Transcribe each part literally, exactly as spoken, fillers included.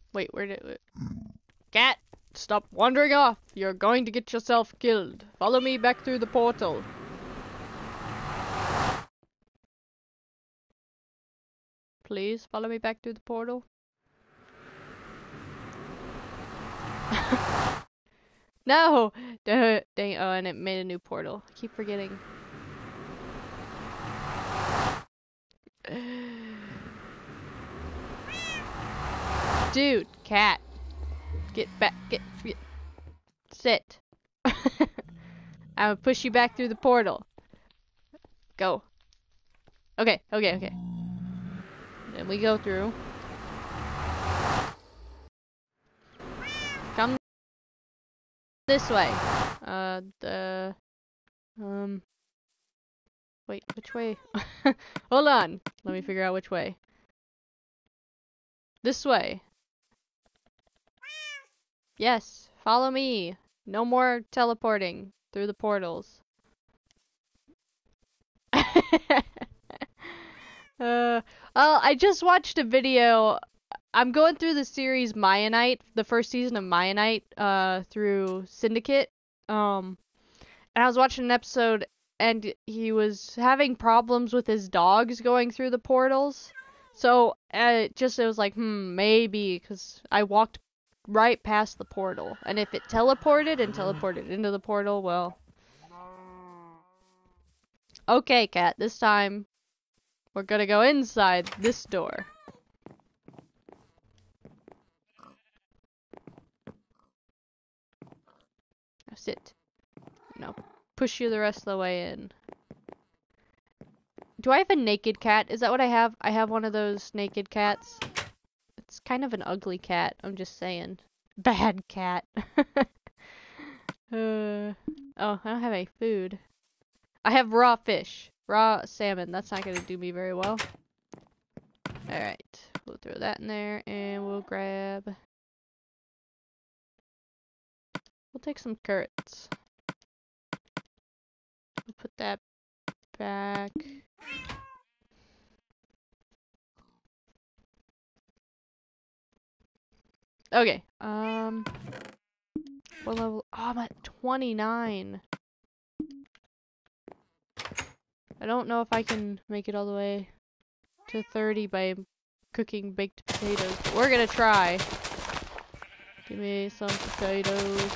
Wait, where did it? Cat, stop wandering off. You're going to get yourself killed. Follow me back through the portal. Please follow me back through the portal. No! Duh, dang, oh, and it made a new portal. I keep forgetting. Dude, cat. Get back, get, get sit. I'm gonna push you back through the portal. Go. Okay, okay, okay. Then we go through. Come this way. Uh, the, um, wait, which way? Hold on. Let me figure out which way. This way. Yes, follow me. No more teleporting through the portals. uh, well, I just watched a video. I'm going through the series Mionite, the first season of Mionite, uh, through Syndicate. Um, and I was watching an episode, and he was having problems with his dogs going through the portals. So, uh, it just, it was like, hmm, maybe, because I walked right past the portal. And if it teleported and teleported into the portal, well. Okay, cat, this time we're gonna go inside this door. Now sit. No, push you the rest of the way in. Do I have a naked cat? Is that what I have? I have one of those naked cats. It's kind of an ugly cat, I'm just saying. Bad cat. uh, oh, I don't have any food. I have raw fish. Raw salmon. That's not gonna do me very well. Alright. We'll throw that in there, and we'll grab... We'll take some carrots. We'll put that back. Okay, um... what level? Oh, I'm at twenty-nine. I don't know if I can make it all the way to thirty by cooking baked potatoes, but we're gonna try. Give me some potatoes.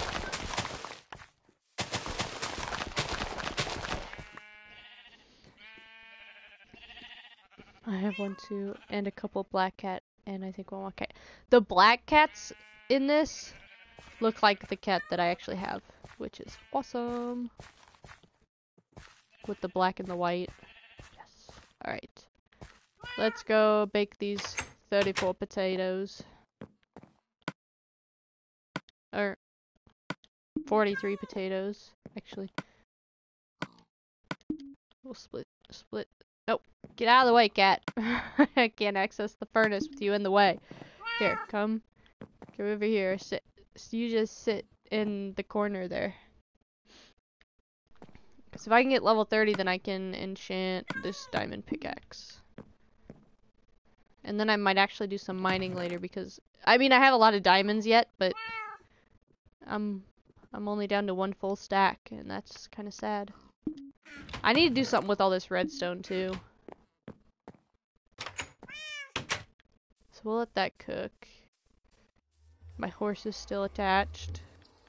I have one too, and a couple black cat, and I think one white cat. The black cats in this look like the cat that I actually have, which is awesome. With the black and the white. Yes. Alright. Let's go bake these thirty-four potatoes. Or forty-three potatoes, actually. We'll split, split. Nope. Get out of the way, cat. I can't access the furnace with you in the way. Here, come. Come over here. Sit. You just sit in the corner there. Because if I can get level thirty, then I can enchant this diamond pickaxe. And then I might actually do some mining later because... I mean, I have a lot of diamonds yet, but... I'm, I'm only down to one full stack, and that's kind of sad. I need to do something with all this redstone, too. So we'll let that cook. My horse is still attached.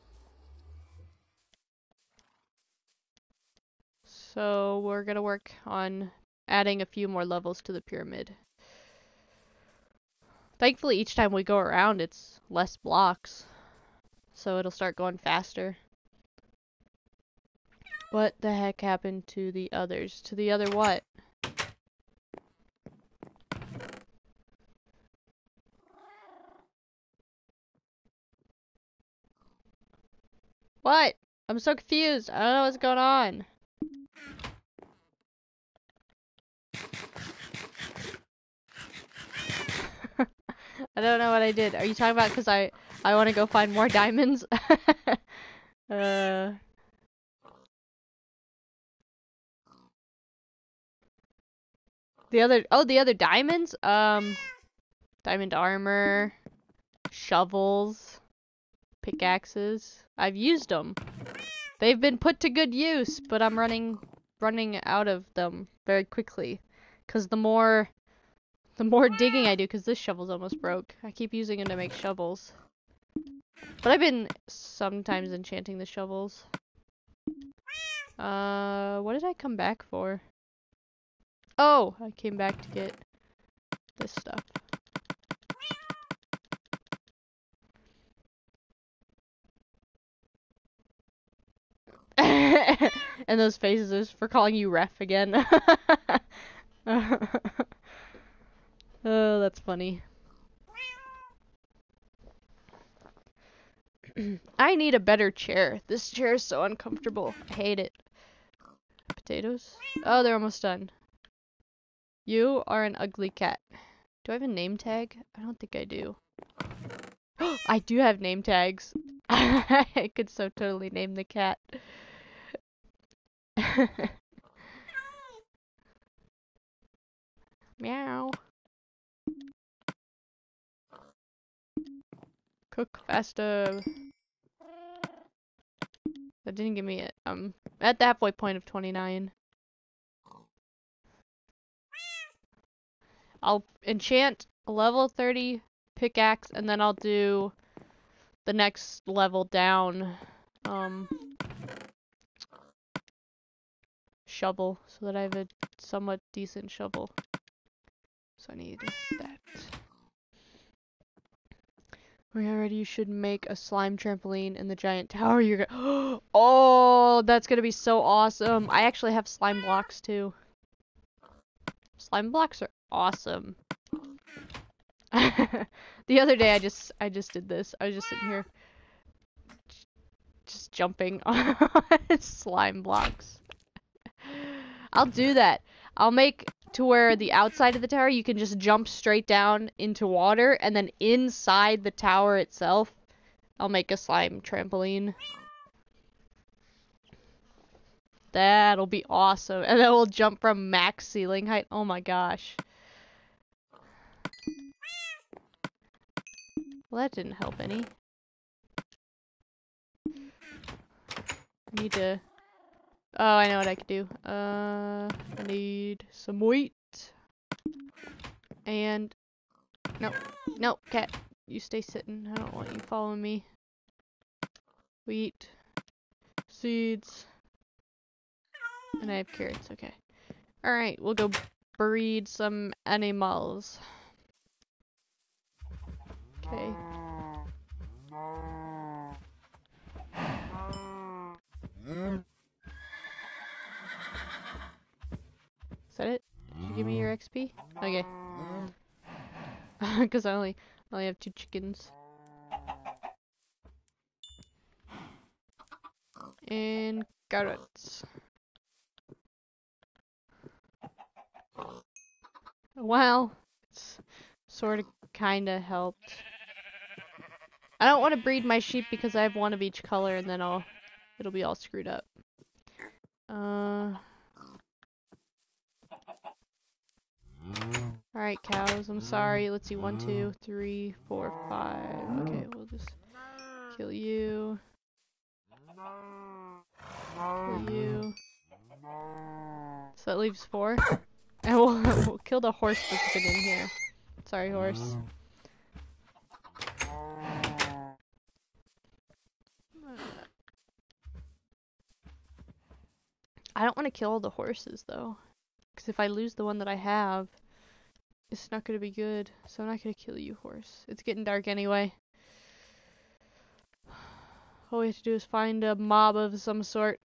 So we're gonna work on adding a few more levels to the pyramid. Thankfully, each time we go around, it's less blocks. So it'll start going faster. What the heck happened to the others? To the other what? What? I'm so confused. I don't know what's going on. I don't know what I did. Are you talking about because I, I want to go find more diamonds? uh... The other, oh, the other diamonds? Um, diamond armor. shovels, pickaxes. I've used them. They've been put to good use, but I'm running running out of them very quickly. Cause the more the more digging I do, cause this shovel's almost broke. I keep using it to make shovels. But I've been sometimes enchanting the shovels. Uh, what did I come back for? Oh, I came back to get this stuff. And those faces is for calling you ref again. Oh, that's funny. I need a better chair. This chair is so uncomfortable. I hate it. Potatoes? Oh, they're almost done. You are an ugly cat. Do I have a name tag? I don't think I do. I do have name tags. I could so totally name the cat. Meow. Cook faster. That didn't give me it. Um, at the halfway point of twenty-nine. I'll enchant a level thirty pickaxe, and then I'll do the next level down, um, shovel, so that I have a somewhat decent shovel. So I need that. We already you should make a slime trampoline in the giant tower. You're gonna oh, that's gonna be so awesome. I actually have slime blocks too. Slime blocks are awesome. The other day I just I just did this. I was just sitting here just jumping on slime blocks. I'll do that. I'll make to where the outside of the tower you can just jump straight down into water, and then inside the tower itself I'll make a slime trampoline. That'll be awesome. And then we'll jump from max ceiling height. Oh my gosh. Well, that didn't help any. I need to... Oh, I know what I could do. Uh, I need some wheat. And... No. No, cat. You stay sitting. I don't want you following me. Wheat. Seeds. And I have carrots. Okay. Alright, we'll go breed some animals. Okay. Is that it? Did you give me your X P? Okay. Because I only, I only have two chickens. And carrots. Well, it's sort of kinda helped. I don't want to breed my sheep because I have one of each color, and then I'll, it'll be all screwed up. Uh... Alright, cows, I'm sorry. Let's see, one, two, three, four, five. Okay, we'll just kill you. Kill you. So that leaves four. And we'll, we'll kill the horse that's been in here. Sorry, horse. I don't want to kill all the horses, though. Because if I lose the one that I have, it's not going to be good. So I'm not going to kill you, horse. It's getting dark anyway. All we have to do is find a mob of some sort.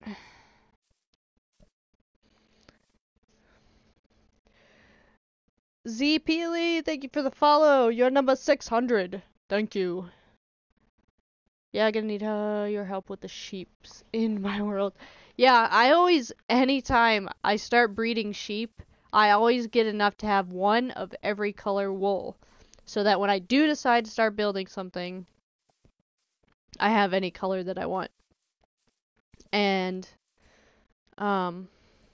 Z Peely, thank you for the follow. You're number six hundred. Thank you. Yeah, I'm gonna need uh, your help with the sheeps in my world. Yeah, I always, anytime I start breeding sheep, I always get enough to have one of every color wool. So that when I do decide to start building something, I have any color that I want. And, um,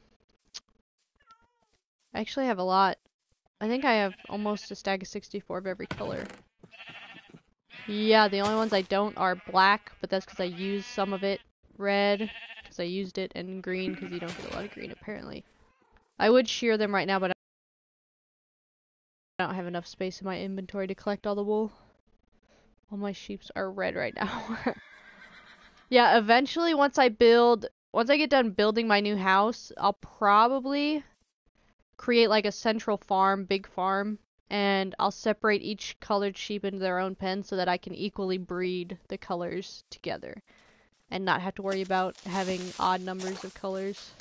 I actually have a lot. I think I have almost a stack of sixty-four of every color. Yeah, the only ones I don't are black, but that's because I used some of it. Red, because I used it, and green, because you don't get a lot of green, apparently. I would shear them right now, but I don't have enough space in my inventory to collect all the wool. All my sheeps are red right now. Yeah, eventually, once I build, once I get done building my new house, I'll probably create like a central farm, big farm, and I'll separate each colored sheep into their own pen so that I can equally breed the colors together and not have to worry about having odd numbers of colors.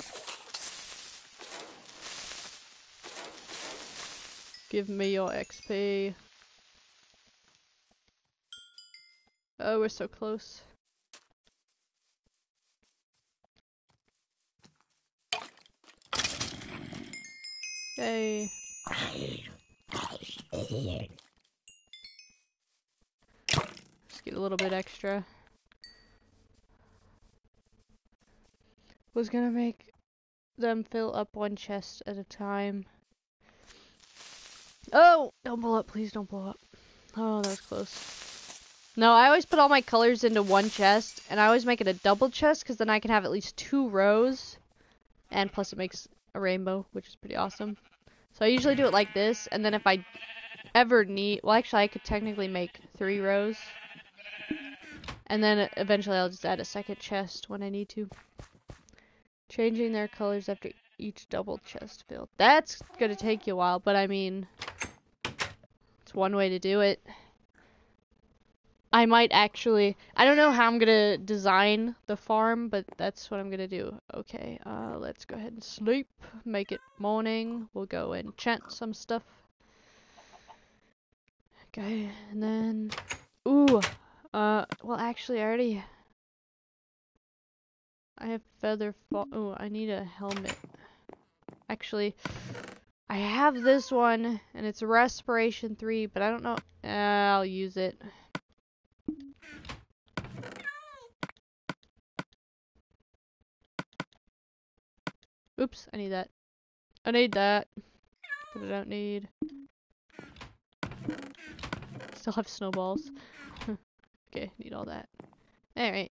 Give me your X P. Oh, we're so close. Yay. Just get a little bit extra. Was gonna make them fill up one chest at a time. Oh! Don't blow up, please don't blow up. Oh, that was close. No, I always put all my colors into one chest, and I always make it a double chest, because then I can have at least two rows. And plus it makes a rainbow, which is pretty awesome. So I usually do it like this, and then if I ever need... Well, actually, I could technically make three rows. And then eventually I'll just add a second chest when I need to. Changing their colors after each double chest build. That's gonna take you a while, but I mean... It's one way to do it. I might actually... I don't know how I'm gonna design the farm, but that's what I'm gonna do. Okay, uh, let's go ahead and sleep. Make it morning. We'll go enchant some stuff. Okay, and then... Ooh! Uh, well actually I already... I have feather fall... Ooh, I need a helmet. Actually, I have this one, and it's respiration three, but I don't know... Uh, I'll use it. Oops, I need that. I need that. But I don't need... Still have snowballs. Okay, need all that. Alright.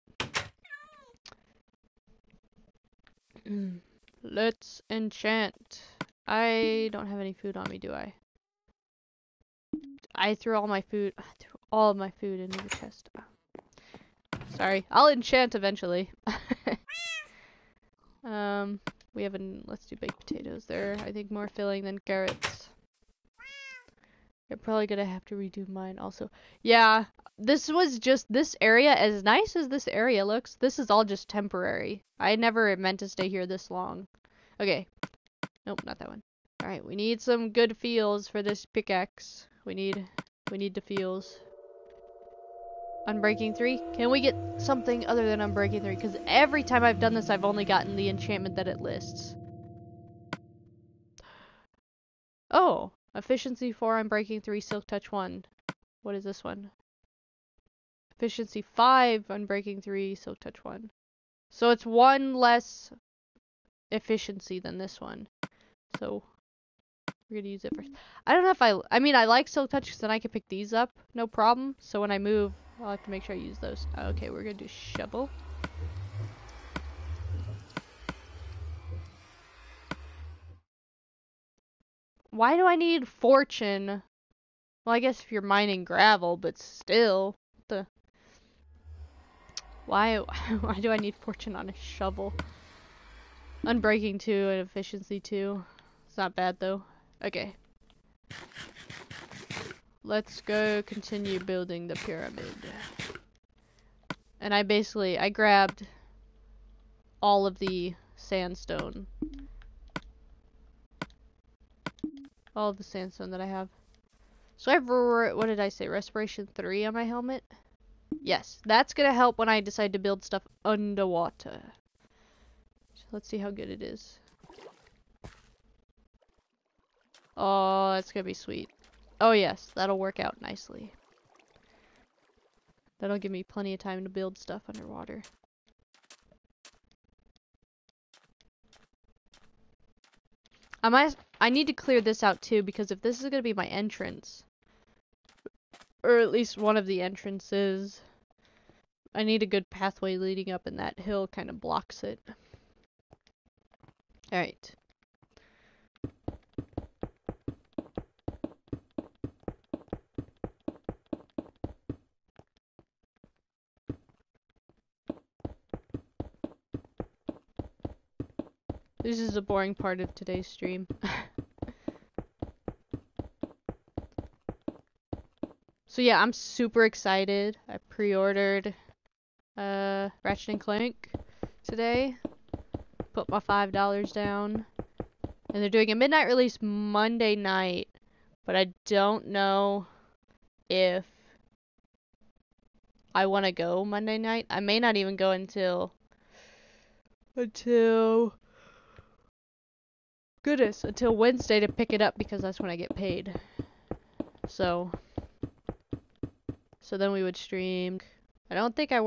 Let's enchant. I don't have any food on me, do I? I threw all my food... I threw all of my food into the chest. Sorry. I'll enchant eventually. um, we have an... Let's do baked potatoes. They're, I think, more filling than carrots. I'm probably gonna have to redo mine also. Yeah, this was just... This area, as nice as this area looks, this is all just temporary. I never meant to stay here this long. Okay. Nope, not that one. Alright, we need some good feels for this pickaxe. We need... We need the feels. Unbreaking three? Can we get something other than Unbreaking three? Because every time I've done this, I've only gotten the enchantment that it lists. Oh! Efficiency four, Unbreaking three, Silk Touch one. What is this one? Efficiency five, Unbreaking three, Silk Touch one. So it's one less efficiency than this one. So we're gonna use it first. I don't know if I... I mean, I like Silk Touch because then I can pick these up. No problem. So when I move, I'll have to make sure I use those. Okay, we're gonna do shovel. Why do I need fortune? Well, I guess if you're mining gravel, but still. The... Why, why do I need fortune on a shovel? Unbreaking two and efficiency two. It's not bad though. Okay. Let's go continue building the pyramid. And I basically, I grabbed all of the sandstone. All of the sandstone that I have. So I have, what did I say, respiration three on my helmet? Yes, that's gonna help when I decide to build stuff underwater. So let's see how good it is. Oh, that's gonna be sweet. Oh yes, that'll work out nicely. That'll give me plenty of time to build stuff underwater. I might, I need to clear this out too, because if this is gonna be my entrance, Or at least one of the entrances. I need a good pathway leading up, and that hill kind of blocks it. Alright. This is the boring part of today's stream. So yeah, I'm super excited. I pre-ordered uh, Ratchet and Clank today. Put my five dollars down. And they're doing a midnight release Monday night. But I don't know if I want to go Monday night. I may not even go until... Until... Goodness, until Wednesday to pick it up because that's when I get paid. So... So then we would stream. I don't think I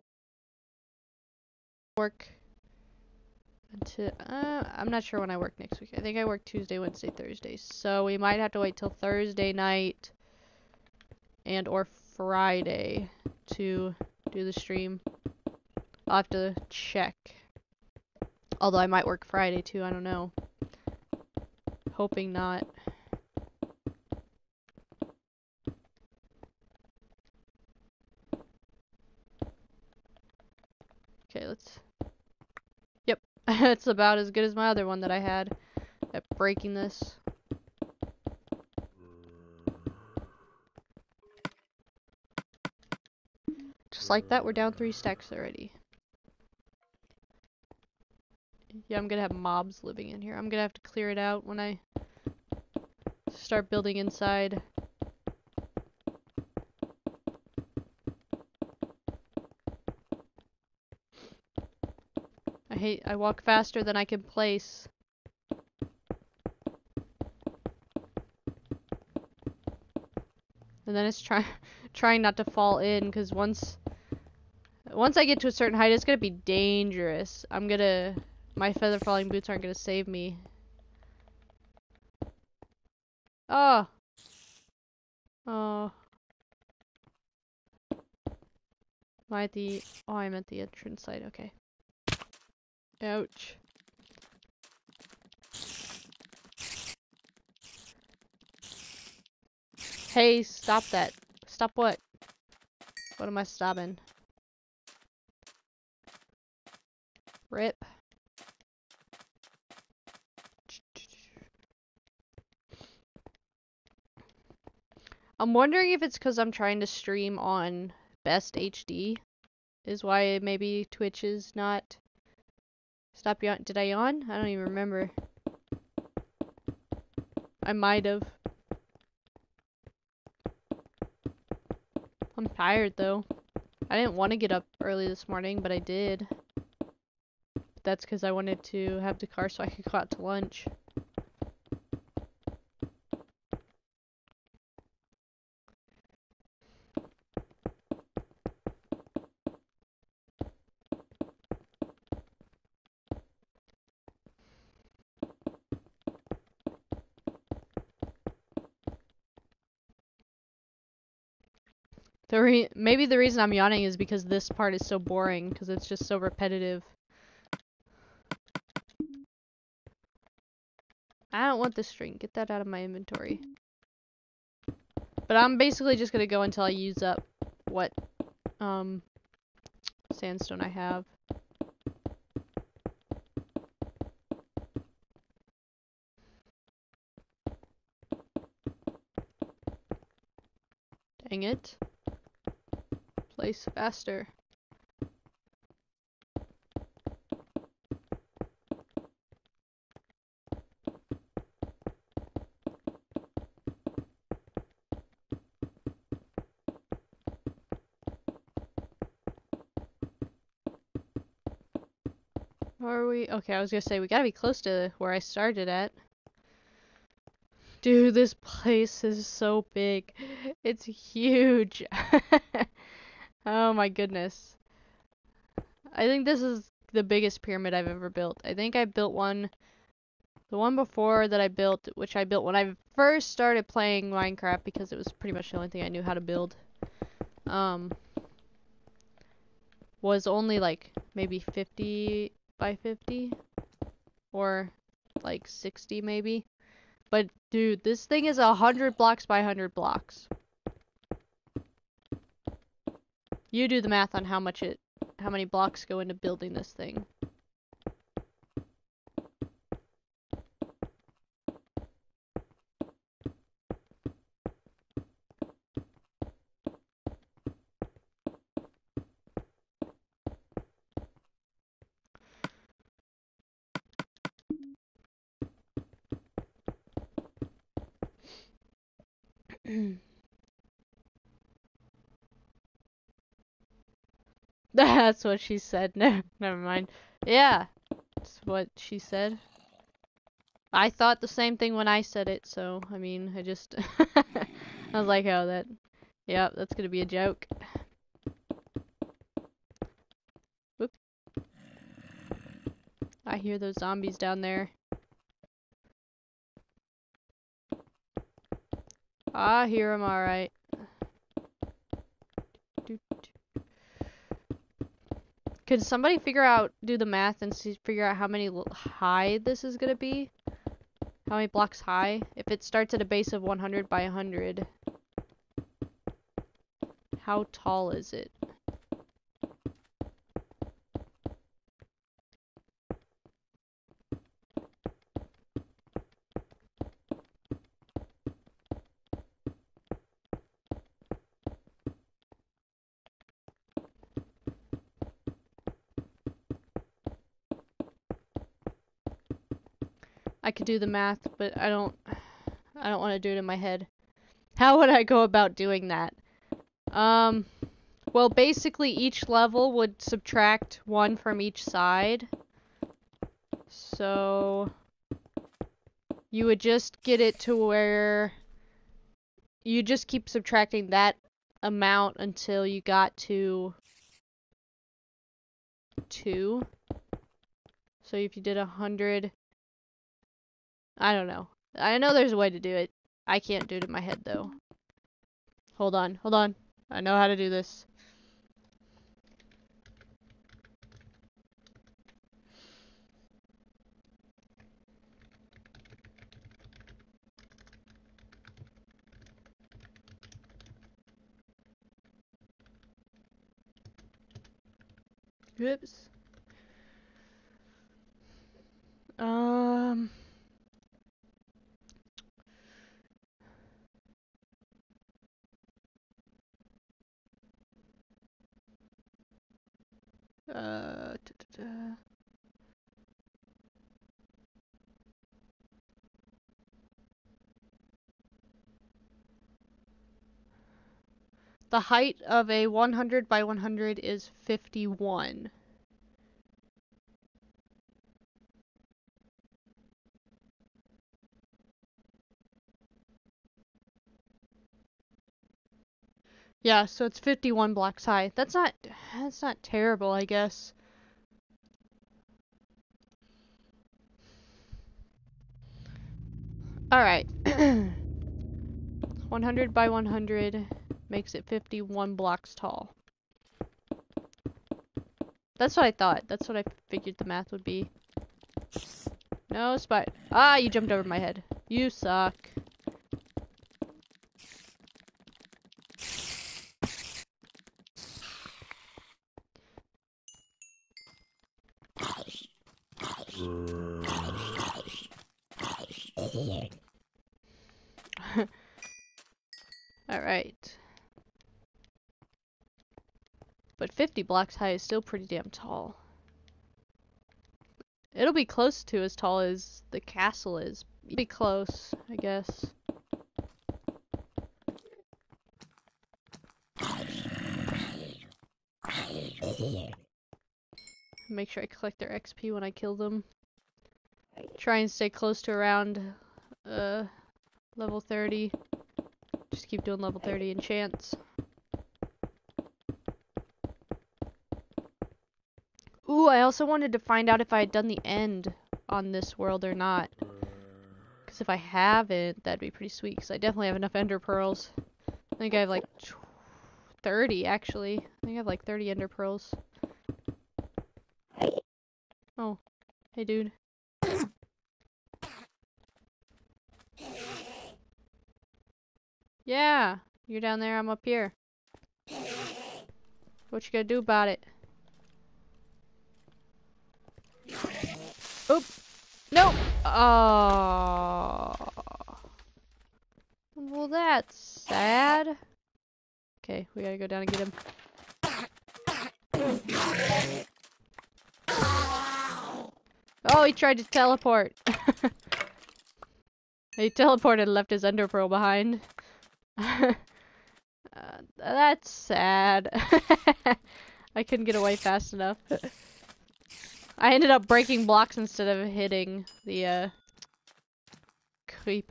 work until, uh, I'm not sure when I work next week. I think I work Tuesday, Wednesday, Thursday. So we might have to wait till Thursday night and or Friday to do the stream. I'll have to check. Although I might work Friday too, I don't know. Hoping not. Okay, let's... Yep, it's about as good as my other one that I had at breaking this. Just like that, we're down three stacks already. Yeah, I'm gonna have mobs living in here. I'm gonna have to clear it out when I start building inside. I hate, I walk faster than I can place. And then it's try trying not to fall in, because once once I get to a certain height, it's gonna be dangerous. I'm gonna, my feather falling boots aren't gonna save me. Oh. Oh. Am I at the, oh, I'm at the entrance site, okay. Ouch. Hey, stop that. Stop what? What am I stopping? Rip. I'm wondering if it's because I'm trying to stream on best H D. Is why maybe Twitch is not... Stop yawn. Did I yawn? I don't even remember. I might have. I'm tired though. I didn't want to get up early this morning, but I did. But that's because I wanted to have the car so I could go out to lunch. The re maybe the reason I'm yawning is because this part is so boring, because it's just so repetitive. I don't want this string. Get that out of my inventory. But I'm basically just gonna go until I use up what um sandstone I have. Dang it. Place faster. Are we? Okay, I was gonna say we gotta be close to where I started at. Dude, this place is so big. It's huge. Oh my goodness. I think this is the biggest pyramid I've ever built. I think I built one, the one before that I built, which I built when I first started playing Minecraft because it was pretty much the only thing I knew how to build. um, was only like maybe fifty by fifty, or like sixty maybe. But dude, this thing is a hundred blocks by hundred blocks. You do the math on how much it, how many blocks go into building this thing. That's what she said. No, never mind. Yeah, that's what she said. I thought the same thing when I said it, so, I mean, I just... I was like, oh, that... Yep, that's gonna be a joke. Whoop. I hear those zombies down there. I hear them alright. Could somebody figure out, do the math and see, figure out how many high this is gonna be? How many blocks high? If it starts at a base of one hundred by one hundred, how tall is it? I could do the math, but I don't I don't want to do it in my head. How would I go about doing that? Um well, basically each level would subtract one from each side. So you would just get it to where you just keep subtracting that amount until you got to two. So if you did a hundred, I don't know. I know there's a way to do it. I can't do it in my head, though. Hold on, hold on. I know how to do this. Oops. Um... Uh, da, da, da. The height of a one hundred by one hundred is fifty-one. Yeah, so it's fifty-one blocks high. That's not that's not terrible, I guess. Alright. one hundred by one hundred makes it fifty-one blocks tall. That's what I thought. That's what I figured the math would be. No, spot. Ah, you jumped over my head. You suck. Alright. But fifty blocks high is still pretty damn tall. It'll be close to as tall as the castle is. Be close, I guess. Make sure I collect their X P when I kill them. Try and stay close to around uh, level thirty. Just keep doing level thirty enchants. Ooh, I also wanted to find out if I had done the end on this world or not. Because if I haven't, that'd be pretty sweet. Because I definitely have enough ender pearls. I think I have like thirty, actually. I think I have like thirty ender pearls. Oh. Hey, dude. Yeah. You're down there, I'm up here. What you gonna do about it? Oop. Nope. Oh. Well, that's sad. Okay, we gotta go down and get him. Oh, he tried to teleport. He teleported and left his ender pearl behind. uh, that's sad. I couldn't get away fast enough. I ended up breaking blocks instead of hitting the uh, creeper.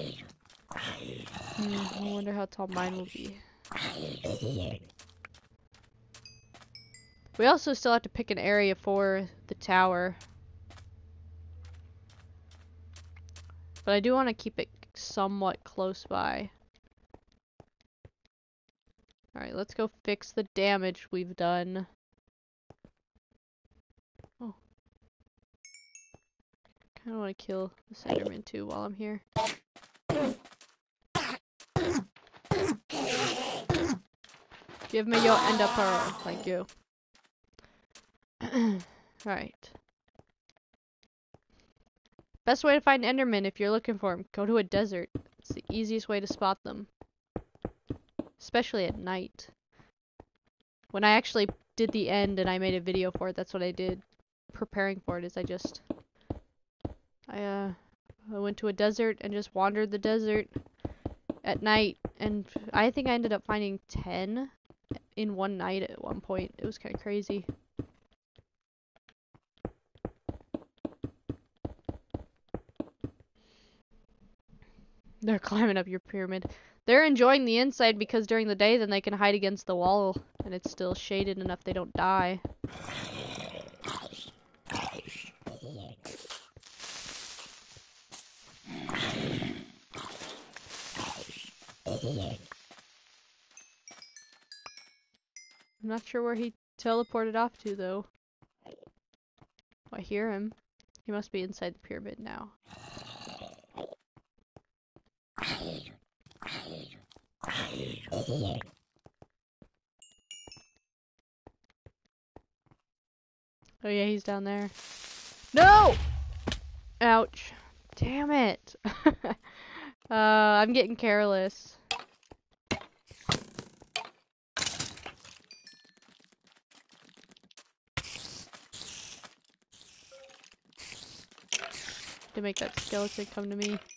Hmm, I wonder how tall mine will be. We also still have to pick an area for the tower. But I do want to keep it somewhat close by. Alright, let's go fix the damage we've done. Oh. Kinda want to kill the Enderman too while I'm here. Give me your ender pearl. Thank you. Alright. Best way to find Enderman if you're looking for them, go to a desert. It's the easiest way to spot them. Especially at night. When I actually did the end and I made a video for it, that's what I did. Preparing for it is I just... I, uh... I went to a desert and just wandered the desert at night. And I think I ended up finding ten in one night at one point. It was kind of crazy. They're climbing up your pyramid. They're enjoying the inside because during the day then they can hide against the wall and it's still shaded enough they don't die. I'm not sure where he teleported off to though. Oh, I hear him. He must be inside the pyramid now. Oh yeah, he's down there. No! Ouch. Damn it. uh, I'm getting careless. To make that skeleton come to me.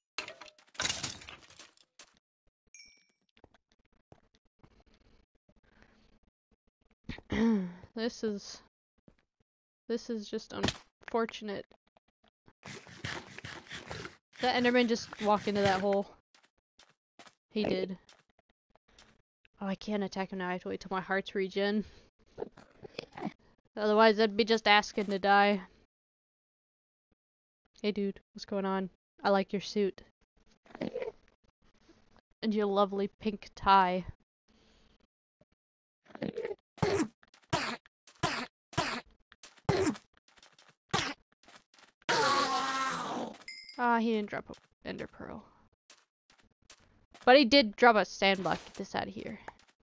This is... This is just unfortunate. That Enderman just walked into that hole. He did. Oh, I can't attack him now. I have to wait till my heart's regen. Otherwise, I'd be just asking to die. Hey dude, what's going on? I like your suit. And your lovely pink tie. Ah, he didn't drop a ender pearl. But he did drop a sandblock. Get this out of here.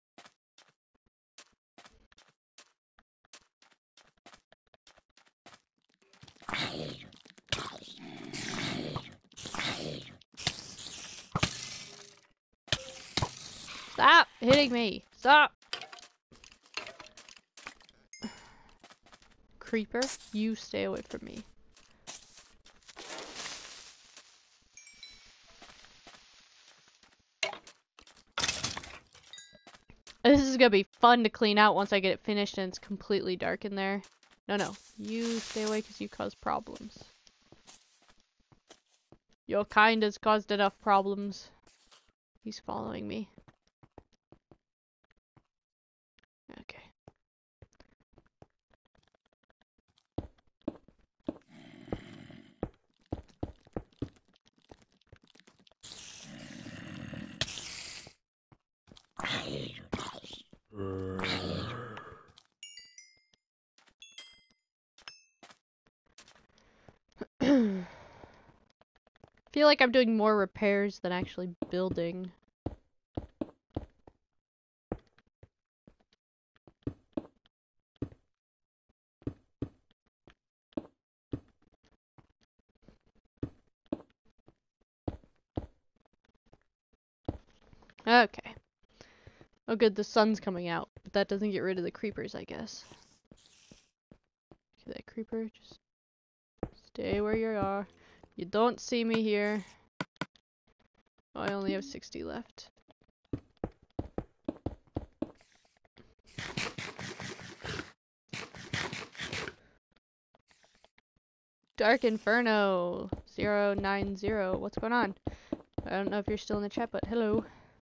Stop hitting me. Stop. Creeper, you stay away from me. This is gonna be fun to clean out once I get it finished and it's completely dark in there. No, no. You stay away because you cause problems. Your kind has caused enough problems. He's following me. Okay. feel like I'm doing more repairs than actually building. Okay. Oh good, the sun's coming out, but that doesn't get rid of the creepers, I guess. Okay, that creeper, just stay where you are. You don't see me here. Oh, I only have sixty left. Dark Inferno zero nine zero. What's going on? I don't know if you're still in the chat, but hello.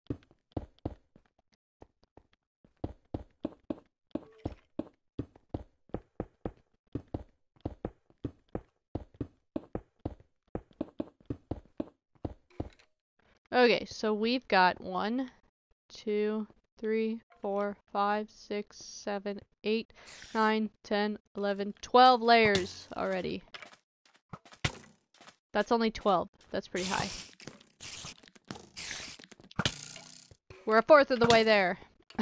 Okay, so we've got one, two, three, four, five, six, seven, eight, nine, ten, eleven, twelve layers already. That's only twelve. That's pretty high. We're a fourth of the way there.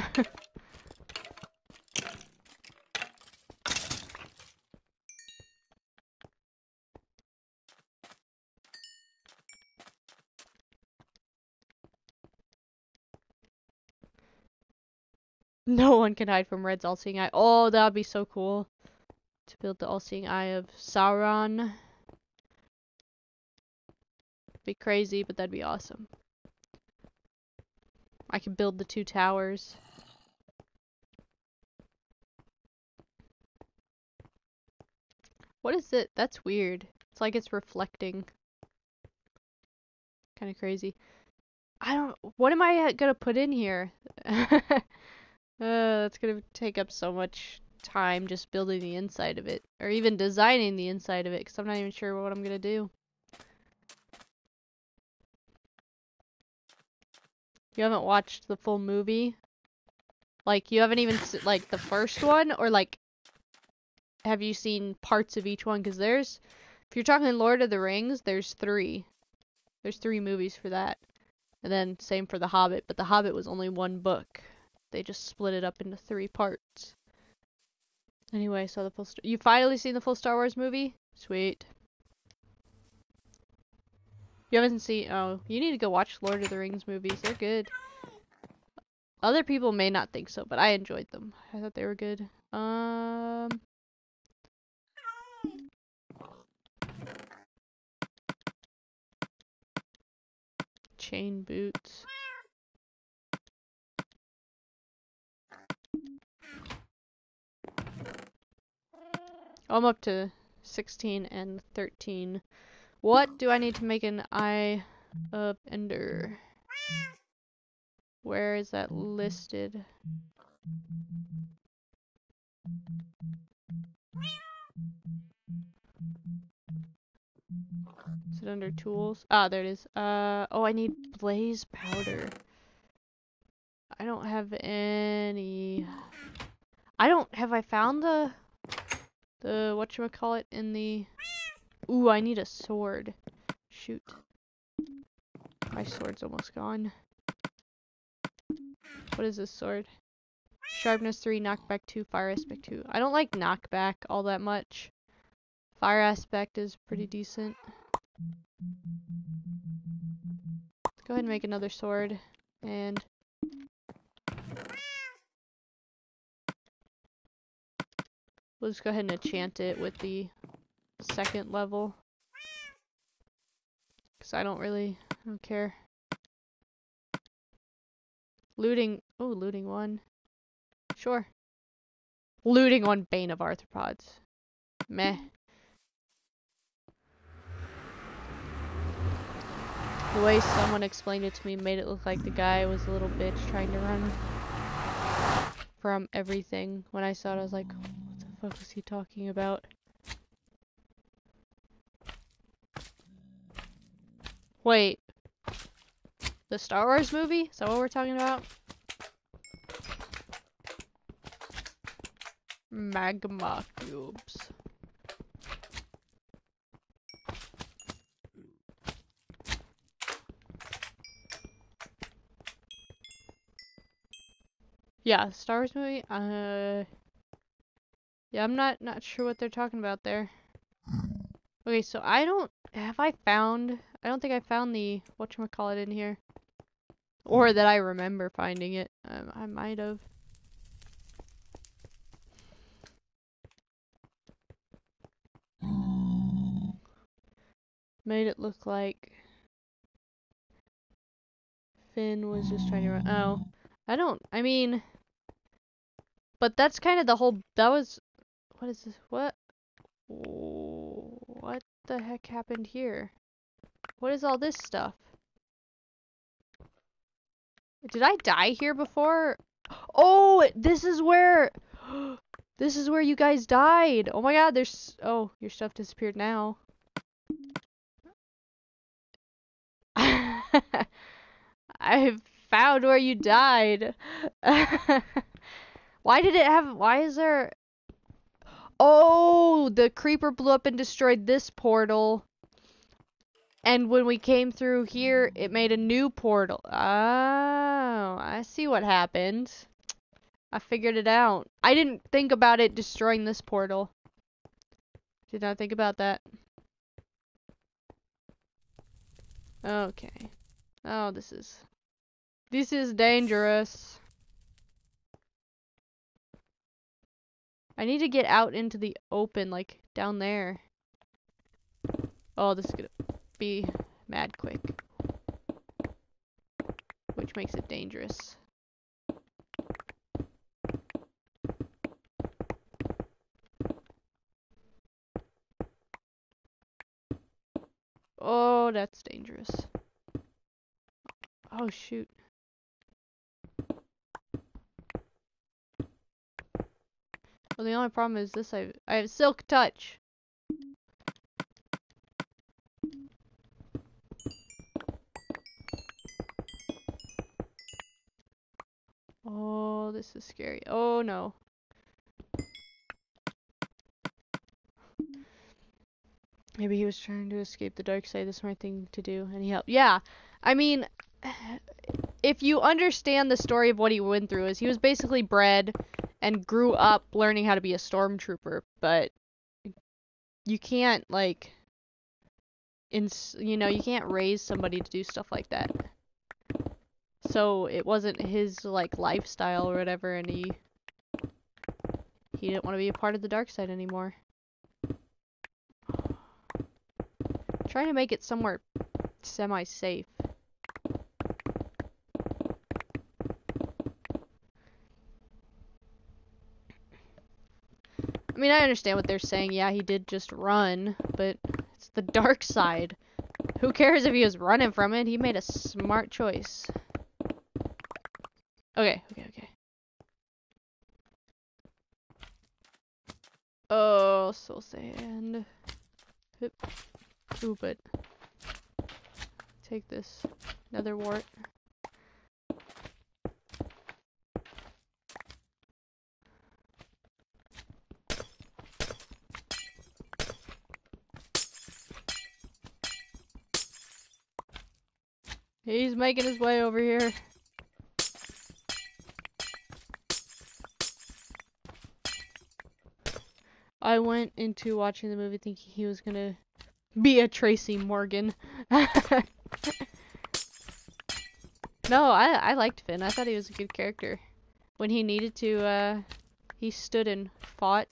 No one can hide from Red's all-seeing eye. Oh, that would be so cool. To build the all-seeing eye of Sauron. Be crazy, but that'd be awesome. I could build the two towers. What is it? That's weird. It's like it's reflecting. Kind of crazy. I don't... What am I gonna put in here? uh, that's gonna take up so much time just building the inside of it. Or even designing the inside of it, because I'm not even sure what I'm gonna do. You haven't watched the full movie? Like, you haven't even, like, the first one? Or, like, have you seen parts of each one? Because there's, if you're talking Lord of the Rings, there's three. There's three movies for that. And then, same for The Hobbit. But The Hobbit was only one book. They just split it up into three parts. Anyway, so the full, st you finally seen the full Star Wars movie? Sweet. You haven't seen, oh, you need to go watch Lord of the Rings movies. They're good. Other people may not think so, but I enjoyed them. I thought they were good. Um... Chain boots. I'm up to sixteen and thirteen. What do I need to make an eye of Ender? Where is that listed? Is it under tools? Ah, there it is. Uh, oh, I need blaze powder. I don't have any. I don't, have I found the, the, whatchamacallit in the, ooh, I need a sword. Shoot. My sword's almost gone. What is this sword? Sharpness three, knockback two, fire aspect two. I don't like knockback all that much. Fire aspect is pretty decent. Let's go ahead and make another sword. And we'll just go ahead and enchant it with the second level. Because I don't really, I don't care. Looting, oh, looting one. Sure. Looting one, Bane of Arthropods. Meh. The way someone explained it to me made it look like the guy was a little bitch trying to run from everything. When I saw it, I was like, what the fuck was he talking about? Wait. The Star Wars movie? Is that what we're talking about? Magma cubes. Yeah, Star Wars movie. Uh, yeah, I'm not not sure what they're talking about there. Okay, so I don't have I found. I don't think I found the whatchamacallit in here, or that I remember finding it. Um, I might have. Made it look like Finn was just trying to run. Oh, I don't. I mean, but that's kind of the whole. That was. What is this? What? What the heck happened here? What is all this stuff? Did I die here before? Oh, this is where. This is where you guys died. Oh my god, there's. Oh, your stuff disappeared now. I found where you died. Why did it have. Why is there. Oh, the creeper blew up and destroyed this portal. And when we came through here, it made a new portal. Oh, I see what happened. I figured it out. I didn't think about it destroying this portal. Did not think about that. Okay. Oh, this is... This is dangerous. I need to get out into the open, like, down there. Oh, this is gonna be mad quick. Which makes it dangerous. Oh, that's dangerous. Oh, shoot. Well, the only problem is this, I, I have Silk Touch. Oh, this is scary. Oh, no. Maybe he was trying to escape the dark side, the smart thing to do, and he helped. Yeah, I mean, if you understand the story of what he went through, is he was basically bred and grew up learning how to be a stormtrooper, but you can't, like, ins you know, you can't raise somebody to do stuff like that. So it wasn't his, like, lifestyle or whatever, and he he didn't want to be a part of the dark side anymore. Trying to make it somewhere semi-safe. I mean, I understand what they're saying. Yeah, he did just run, but it's the dark side. Who cares if he was running from it? He made a smart choice. Okay, okay, okay. Oh, soul sand. Ooh, but take this nether wart. He's making his way over here. I went into watching the movie thinking he was gonna be a Tracy Morgan. No, I I liked Finn. I thought he was a good character. When he needed to, uh, he stood and fought.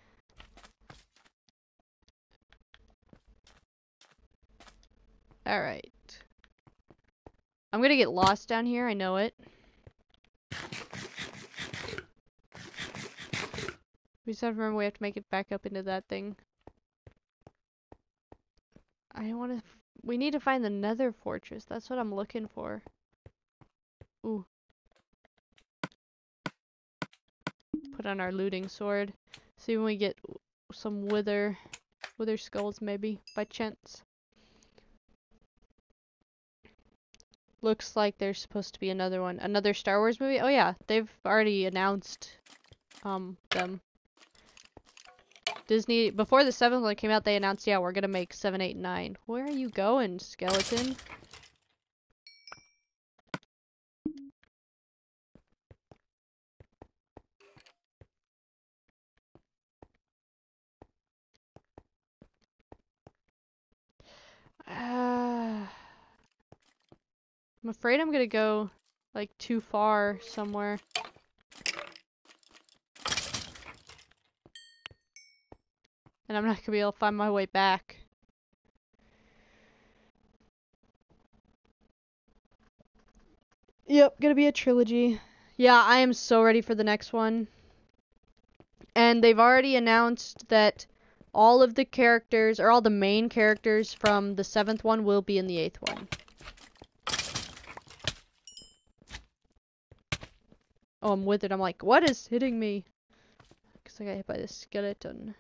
Alright. I'm gonna get lost down here, I know it. We just have to remember we have to make it back up into that thing. I want to... We need to find the Nether Fortress. That's what I'm looking for. Ooh. Put on our looting sword. See when we get some wither... Wither skulls, maybe, by chance. Looks like there's supposed to be another one. Another Star Wars movie? Oh yeah, they've already announced um them. Disney, before the seventh one came out, they announced, yeah, we're gonna make seven, eight, and nine. Where are you going, skeleton? I'm afraid I'm gonna go, like, too far somewhere. And I'm not gonna be able to find my way back. Yep, gonna be a trilogy. Yeah, I am so ready for the next one. And they've already announced that all of the characters, or all the main characters from the seventh one will be in the eighth one. Oh, I'm with it. I'm like, what is hitting me? Because I got hit by this skeleton.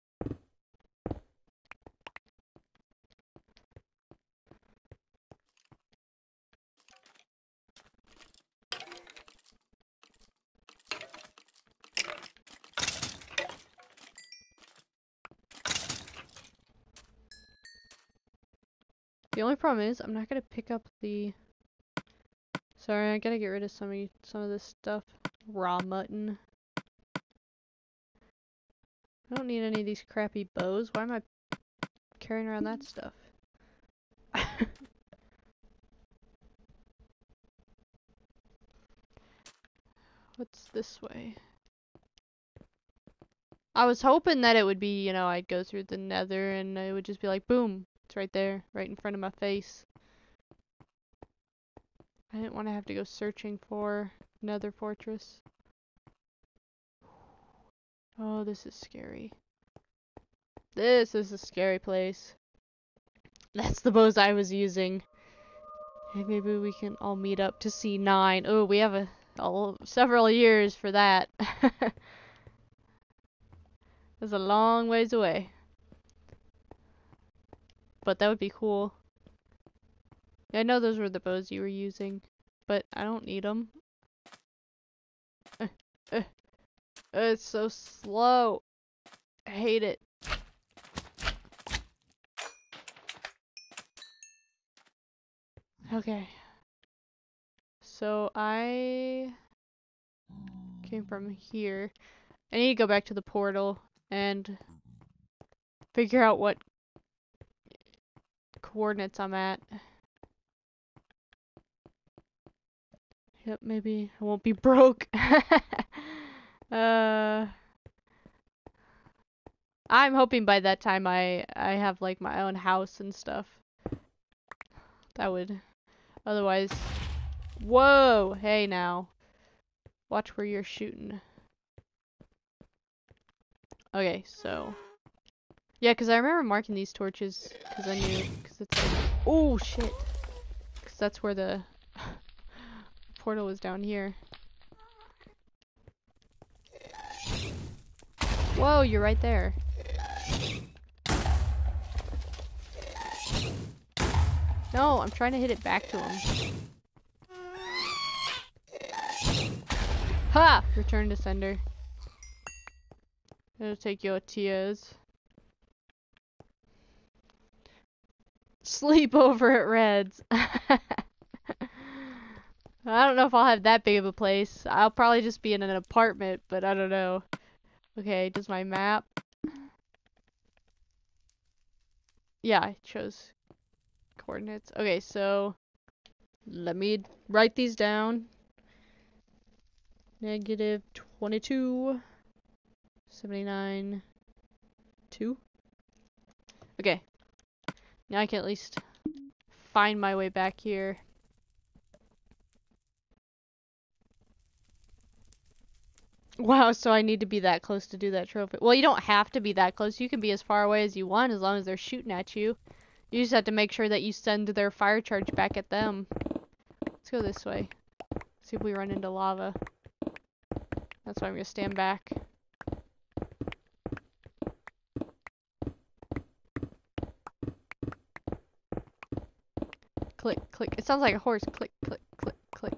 The only problem is I'm not gonna pick up the. Sorry, I gotta get rid of some of some of this stuff. Raw mutton. I don't need any of these crappy bows. Why am I carrying around that stuff? What's this way? I was hoping that it would be, you know, I'd go through the nether and it would just be like, boom, it's right there, right in front of my face. I didn't want to have to go searching for Nether Fortress. Oh, this is scary. This is a scary place. That's the bows I was using. Hey, maybe we can all meet up to C nine. Oh, we have a, a several years for that. That's a long ways away. But that would be cool. I know those were the bows you were using, but I don't need them. Uh, uh, it's so slow. I hate it. Okay. So I came from here. I need to go back to the portal and figure out what coordinates I'm at. Yep, maybe I won't be broke. uh, I'm hoping by that time I I have like my own house and stuff. That would, otherwise. Whoa! Hey now, watch where you're shooting. Okay, so yeah, because I remember marking these torches because I knew because it's like, oh shit, because that's where the portal was, down here. Whoa, you're right there. No, I'm trying to hit it back to him. Ha! Return to sender. It'll take your tears. Sleep over at Red's. I don't know if I'll have that big of a place. I'll probably just be in an apartment, but I don't know. Okay, does my map? Yeah, I chose coordinates. Okay, so let me write these down. Negative twenty-two, seventy-nine, two. Okay. Now I can at least find my way back here. Wow, so I need to be that close to do that trophy. Well, you don't have to be that close. You can be as far away as you want as long as they're shooting at you. You just have to make sure that you send their fire charge back at them. Let's go this way. See if we run into lava. That's why I'm gonna stand back. Click, click. It sounds like a horse. Click, click, click, click.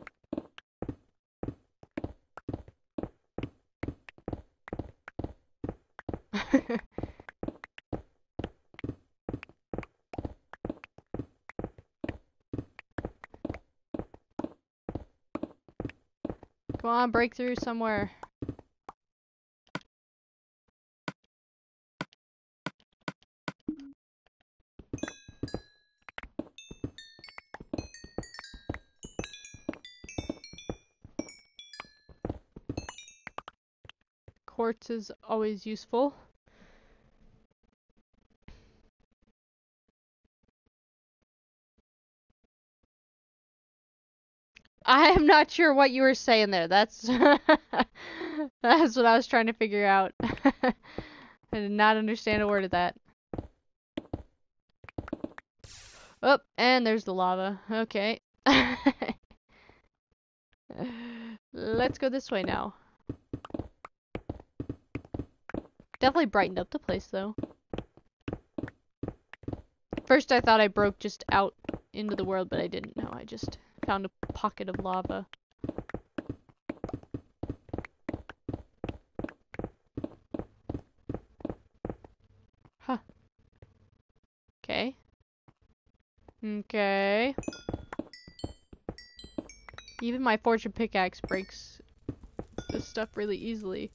Come on, break through somewhere. Quartz is always useful. I am not sure what you were saying there. That's that's what I was trying to figure out. I did not understand a word of that. Oh, and there's the lava. Okay. Let's go this way now. Definitely brightened up the place, though. First I thought I broke just out into the world, but I didn't. No, I just found a pocket of lava. Huh. Okay. Okay. Even my fortune pickaxe breaks this stuff really easily.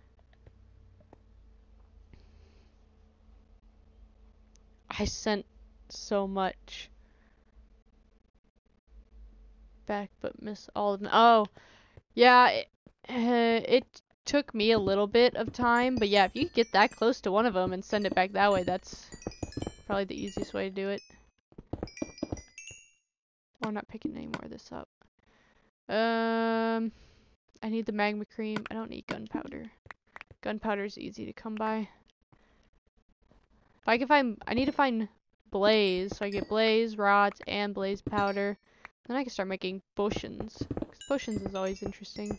I sent so much back, but miss all of them. Oh, yeah, it, uh, it took me a little bit of time, but yeah, if you get that close to one of them and send it back that way, that's probably the easiest way to do it. Oh, I'm not picking any more of this up. Um, I need the magma cream. I don't need gunpowder. Gunpowder is easy to come by. If I can find, I need to find blaze, so I get blaze rods and blaze powder. Then I can start making potions. Because potions is always interesting.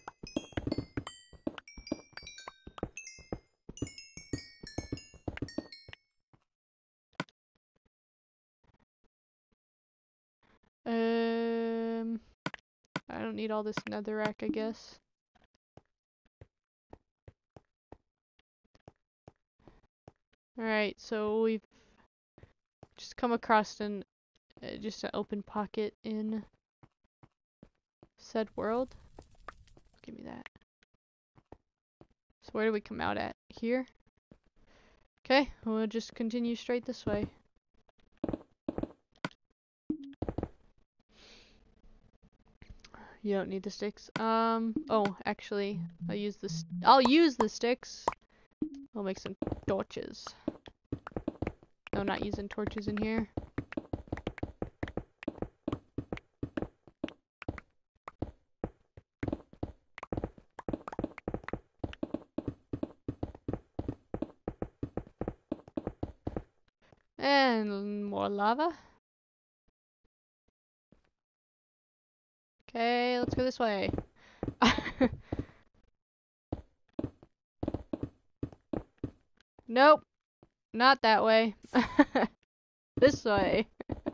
Um, I don't need all this netherrack, I guess. Alright, so we've just come across an uh, just an open pocket in said world. Give me that. So where do we come out at? Here? Okay, we'll just continue straight this way. You don't need the sticks. Um, oh, actually, I'll use this. I'll use the sticks. I'll make some torches. No, not using torches in here. And more lava. Okay, let's go this way. Nope, not that way. This way.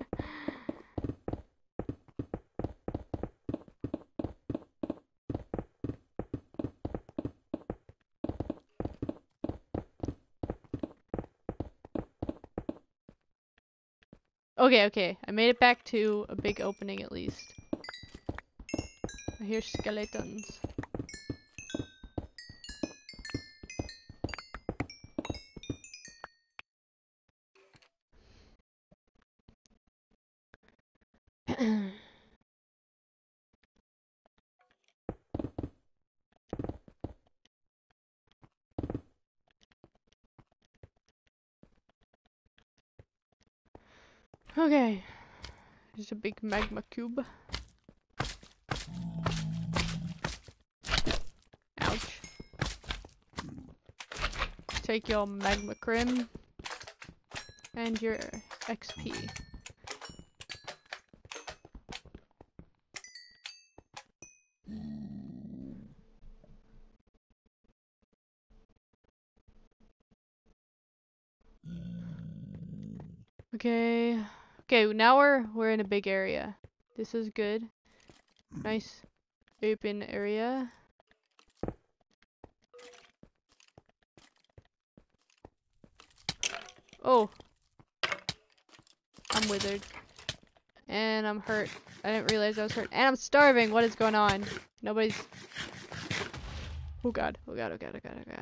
Okay, okay. I made it back to a big opening at least. I hear skeletons. Okay. There's a big magma cube. Ouch. Take your magma crim and your X P. Okay. Okay, now we're we're in a big area. This is good. Nice open area. Oh. I'm withered. And I'm hurt. I didn't realize I was hurt. And I'm starving. What is going on? Nobody's... Oh god. Oh god, oh god, oh god, oh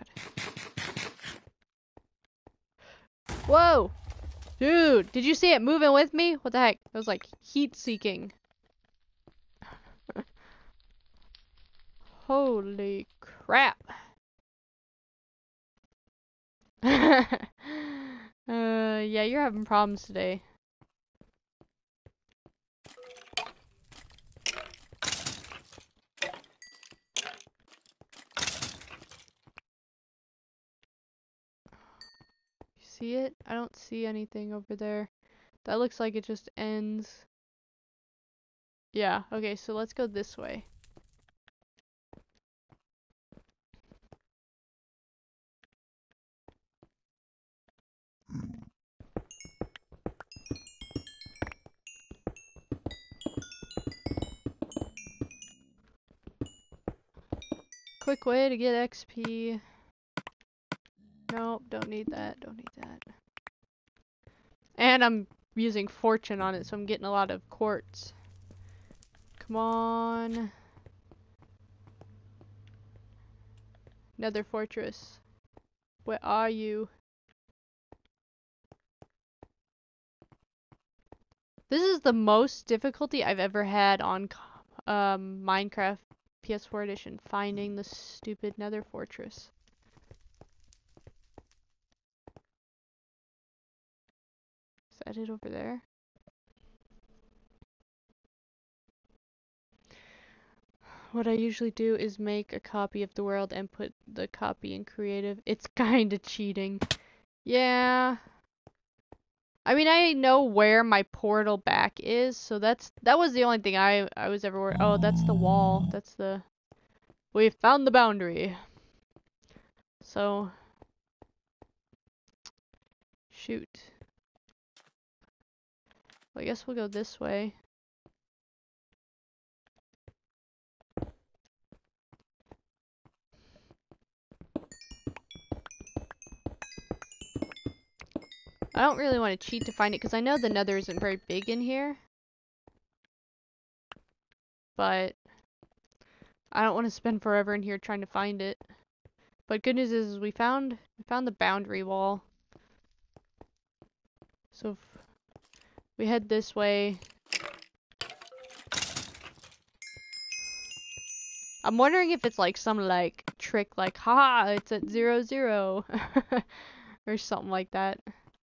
god. Whoa! Dude, did you see it moving with me? What the heck? It was like heat seeking. Holy crap. uh, yeah, you're having problems today. You see it? I don't see anything over there. That looks like it just ends. Yeah, okay, so let's go this way. Quick way to get X P. Nope, don't need that, don't need that. And I'm using fortune on it, so I'm getting a lot of quartz. Come on. Nether fortress. Where are you? This is the most difficulty I've ever had on um, Minecraft P S four edition, finding the stupid Nether fortress. Is that it over there? What I usually do is make a copy of the world and put the copy in creative. It's kinda cheating. Yeah. I mean, I know where my portal back is, so that's that was the only thing I I was ever worried. Oh, that's the wall. That's the we found the boundary. So shoot. Well, I guess we'll go this way. I don't really want to cheat to find it because I know the Nether isn't very big in here. But I don't want to spend forever in here trying to find it. But good news is we found we found the boundary wall. So if we head this way. I'm wondering if it's like some like trick like haha it's at zero zero or something like that.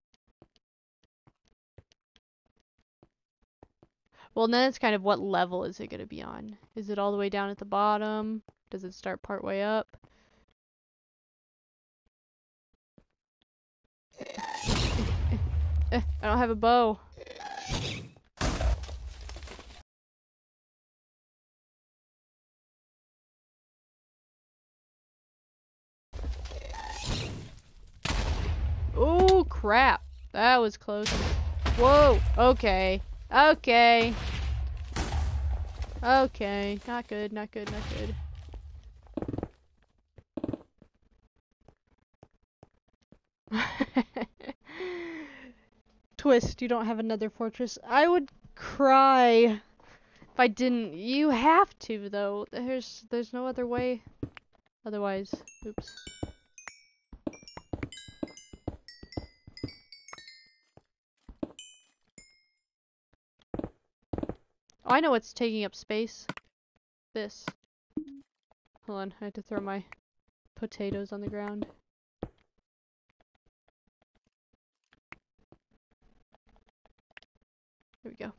Well, then it's kind of what level is it going to be on? Is it all the way down at the bottom? Does it start part way up? Eh, I don't have a bow. Oh crap. That was close. Whoa. Okay. Okay. Okay. Not good, not good, not good. Twist, you don't have another fortress. I would cry if I didn't. You have to though. There's there's no other way. Otherwise, oops. Oh, I know what's taking up space. This. Hold on, I had to throw my potatoes on the ground. There we go.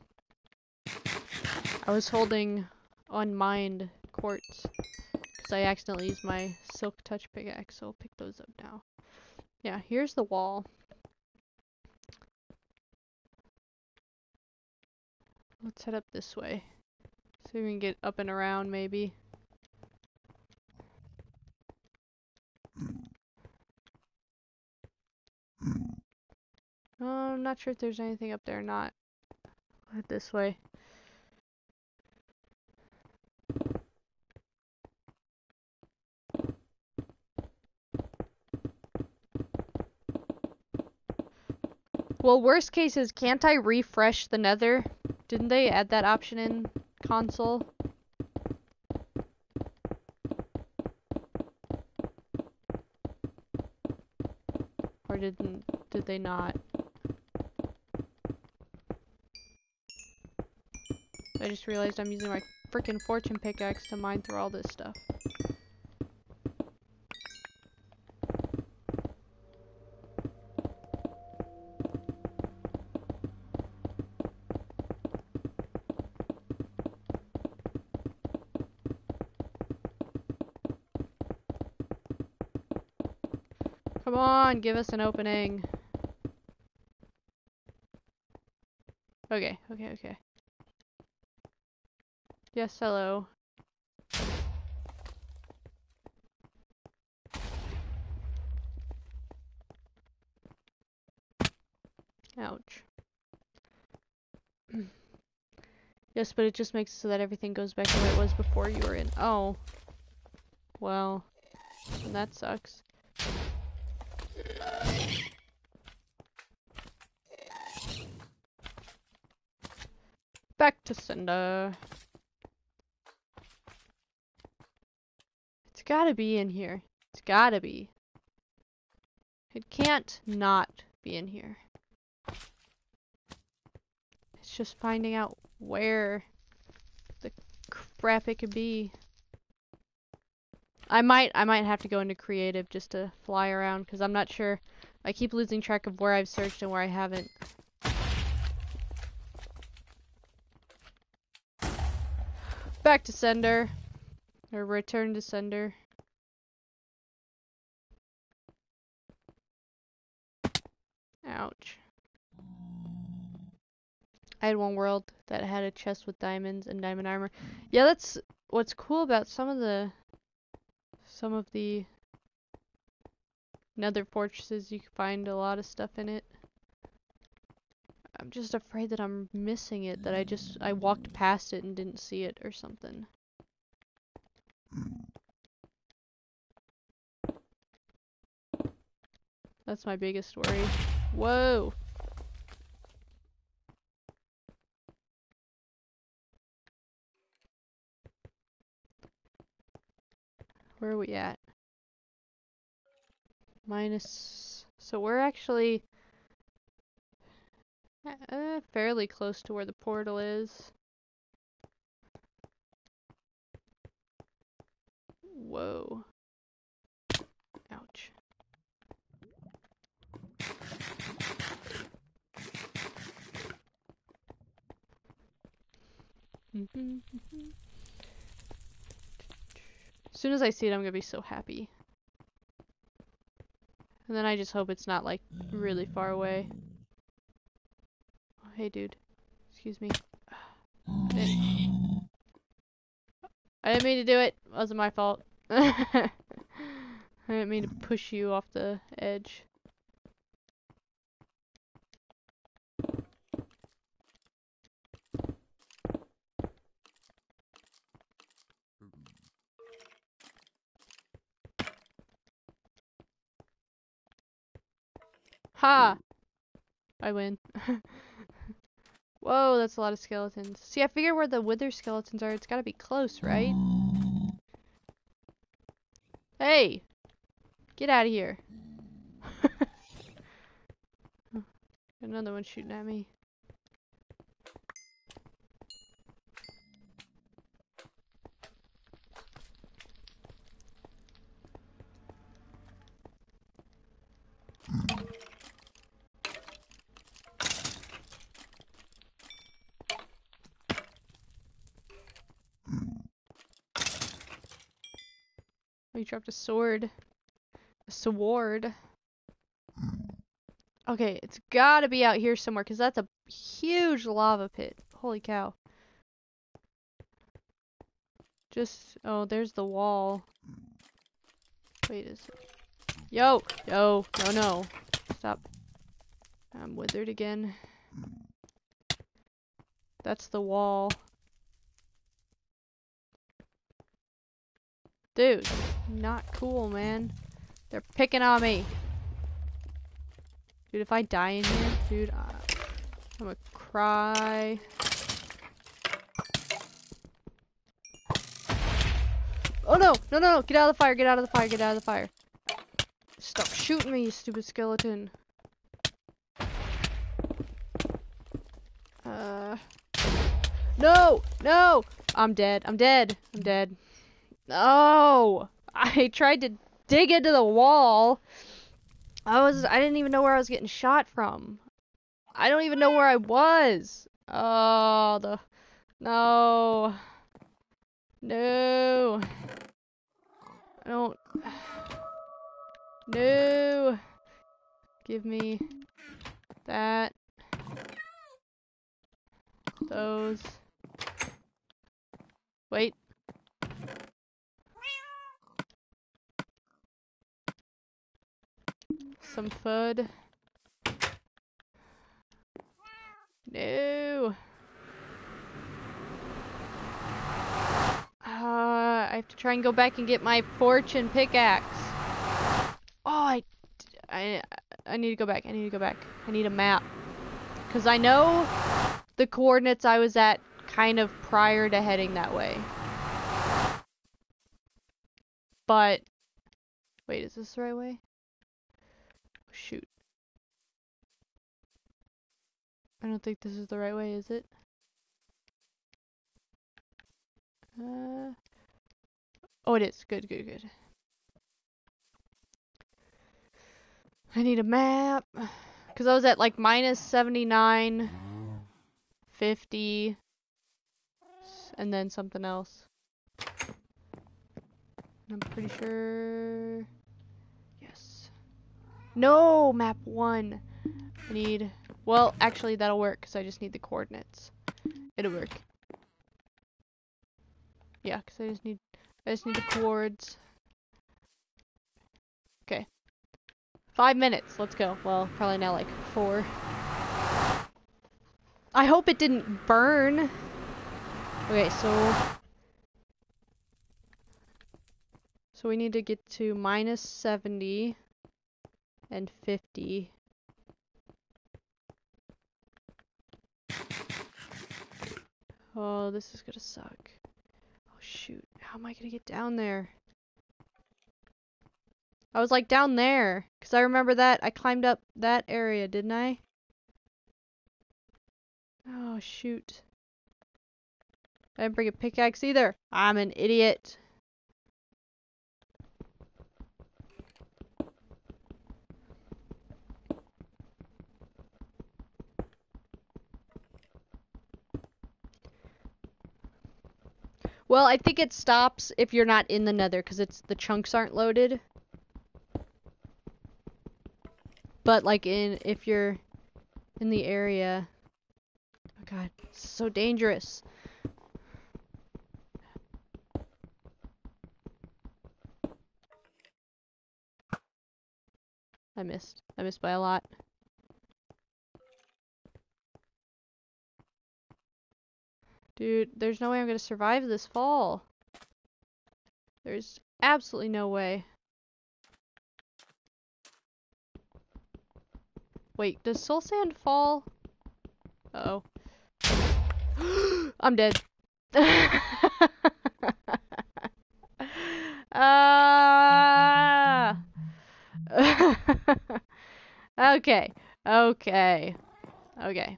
I was holding unmined quartz because I accidentally used my silk touch pickaxe, so I'll pick those up now. Yeah, here's the wall. Let's head up this way. See if we can get up and around, maybe. Oh, I'm not sure if there's anything up there or not. Head this way. Well, worst case is, can't I refresh the Nether? Didn't they add that option in console? Or didn't, did they not? I just realized I'm using my freaking fortune pickaxe to mine through all this stuff. Come on, give us an opening. Okay, okay, okay. Yes, hello. Ouch. Yes, but it just makes it so that everything goes back to where it was before you were in. Oh. Well, that sucks. Back to sender. It's gotta be in here. It's gotta be. It can't not be in here. It's just finding out where the crap it could be. I might I might have to go into creative just to fly around because I'm not sure. I keep losing track of where I've searched and where I haven't. Back to sender. Or return to sender. Ouch. I had one world that had a chest with diamonds and diamond armor. Yeah, that's what's cool about some of the some of the nether fortresses. You can find a lot of stuff in it. I'm just afraid that I'm missing it, that I just I walked past it and didn't see it or something. That's my biggest worry. Whoa! Where are we at? Minus... So we're actually uh, fairly close to where the portal is. Whoa. Ouch. As soon as I see it, I'm gonna be so happy. And then I just hope it's not, like, really far away. Oh, hey, dude. Excuse me. I didn't, I didn't mean to do it. It wasn't my fault. I didn't mean to push you off the edge. Ha! I win. Whoa, that's a lot of skeletons. See, I figure where the wither skeletons are, it's gotta be close, right? Hey! Get out of here. Another one shooting at me. Oh, you dropped a sword. A sword. Okay, it's gotta be out here somewhere, because that's a huge lava pit. Holy cow. Just, oh, there's the wall. Wait, is it? Yo! Yo! No, no. Stop. I'm withered again. That's the wall. Dude, not cool, man. They're picking on me. Dude, if I die in here, dude, uh, I'm gonna cry. Oh no! No, no, no! Get out of the fire! Get out of the fire! Get out of the fire! Stop shooting me, you stupid skeleton. Uh... No! No! I'm dead. I'm dead. I'm dead. No! I tried to dig into the wall. I was- I didn't even know where I was getting shot from. I don't even know where I was. Oh, the... No. No. I don't... No. Give me that. Those. Wait. Some food. No. Uh, I have to try and go back and get my fortune pickaxe. Oh, I, I, I need to go back. I need to go back. I need a map. Because I know the coordinates I was at kind of prior to heading that way. But, wait, is this the right way? Shoot. I don't think this is the right way, is it? Uh, oh, it is. Good, good, good. I need a map. Because I was at like minus seventy-nine, fifty, and then something else. I'm pretty sure... Yes. No! Map one! I need... Well, actually that'll work, because I just need the coordinates. It'll work. Yeah, because I just need... I just need the chords. Okay. Five minutes. Let's go. Well, probably now like four. I hope it didn't burn. Okay, so... So we need to get to minus seventy and fifty. Oh, this is gonna suck. Oh shoot, how am I gonna get down there? I was like down there, because I remember that. I climbed up that area, didn't I? Oh shoot. I didn't bring a pickaxe either. I'm an idiot. Well, I think it stops if you're not in the nether, because it's the chunks aren't loaded. But like in if you're in the area. Oh god, it's so dangerous. I missed. I missed by a lot. Dude, there's no way I'm gonna survive this fall. There's absolutely no way. Wait, does soul sand fall? Uh oh. I'm dead. Ah. Okay. Okay. Okay.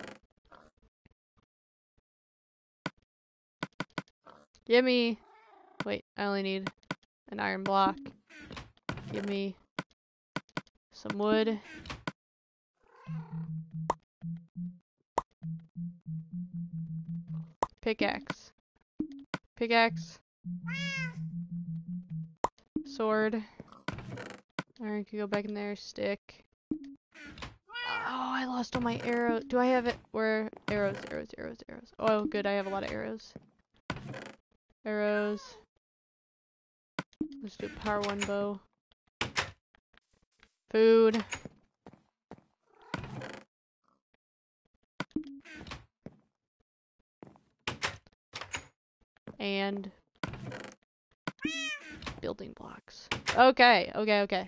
Give me... Wait, I only need an iron block. Give me some wood. Pickaxe. Pickaxe. Sword. Alright, can go back in there. Stick. Oh, I lost all my arrows. Do I have it? Where? Arrows, arrows, arrows, arrows. Oh, good. I have a lot of arrows. Arrows. Let's do a power one bow. Food. And building blocks. Okay, okay, okay.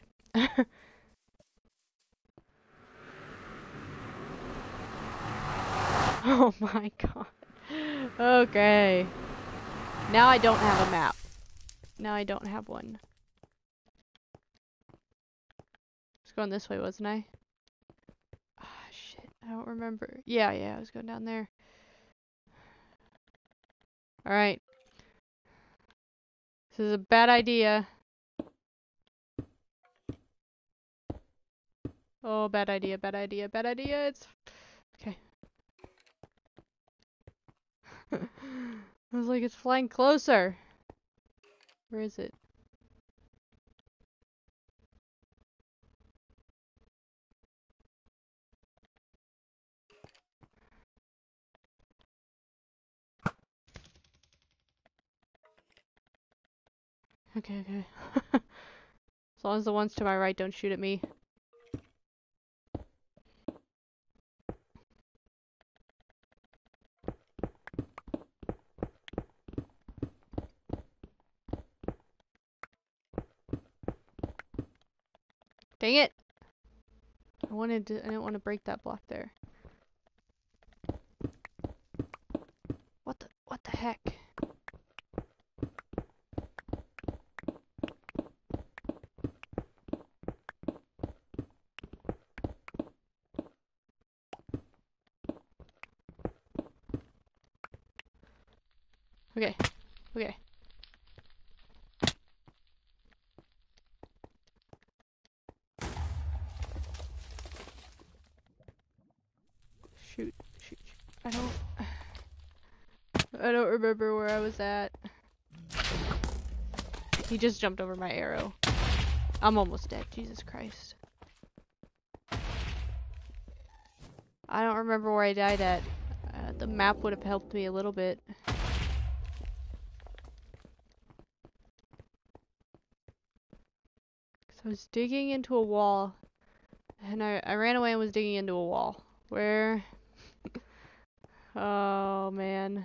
Oh my god. Okay. Now I don't have a map. Now I don't have one. I was going this way, wasn't I? Ah, shit. I don't remember. Yeah, yeah, I was going down there. Alright. This is a bad idea. Oh, bad idea, bad idea, bad idea. It's... Okay. I was like, it's flying closer. Where is it? Okay, okay. As long as the ones to my right don't shoot at me. Dang it! I wanted to, I didn't want to break that block there. What the, what the heck? Okay, okay. Shoot, shoot, shoot. I don't... I don't remember where I was at. He just jumped over my arrow. I'm almost dead, Jesus Christ. I don't remember where I died at. Uh, the map would have helped me a little bit. So I was digging into a wall. And I, I ran away and was digging into a wall. Where? Oh, man.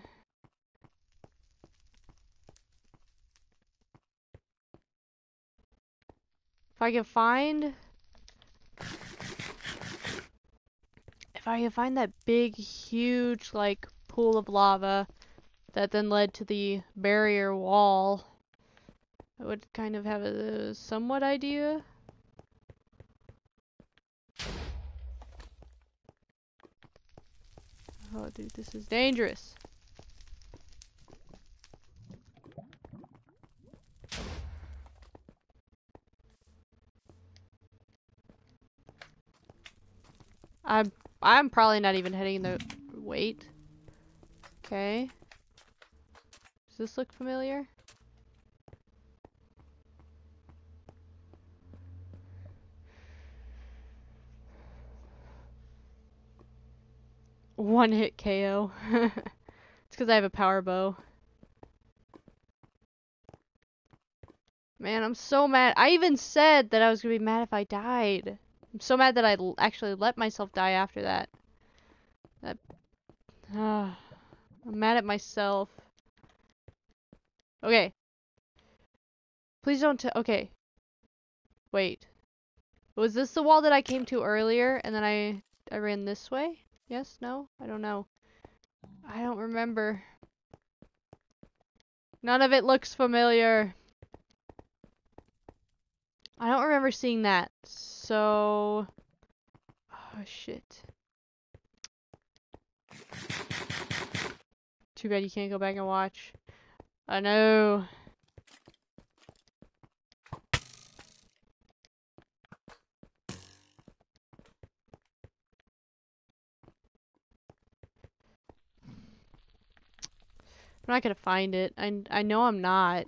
If I can find... If I can find that big, huge, like, pool of lava that then led to the barrier wall, I would kind of have a somewhat idea. Oh, dude, this is dangerous. I'm I'm probably not even heading the wait. Okay. Does this look familiar? One hit K O. It's because I have a power bow. Man, I'm so mad. I even said that I was gonna be mad if I died. I'm so mad that I l actually let myself die after that. That. Uh, I'm mad at myself. Okay. Please don't t- okay. Wait. Was this the wall that I came to earlier and then I I ran this way? Yes? No? I don't know. I don't remember. None of it looks familiar. I don't remember seeing that. So... Oh, shit. Too bad you can't go back and watch. I know. I'm not gonna find it. I, I know I'm not.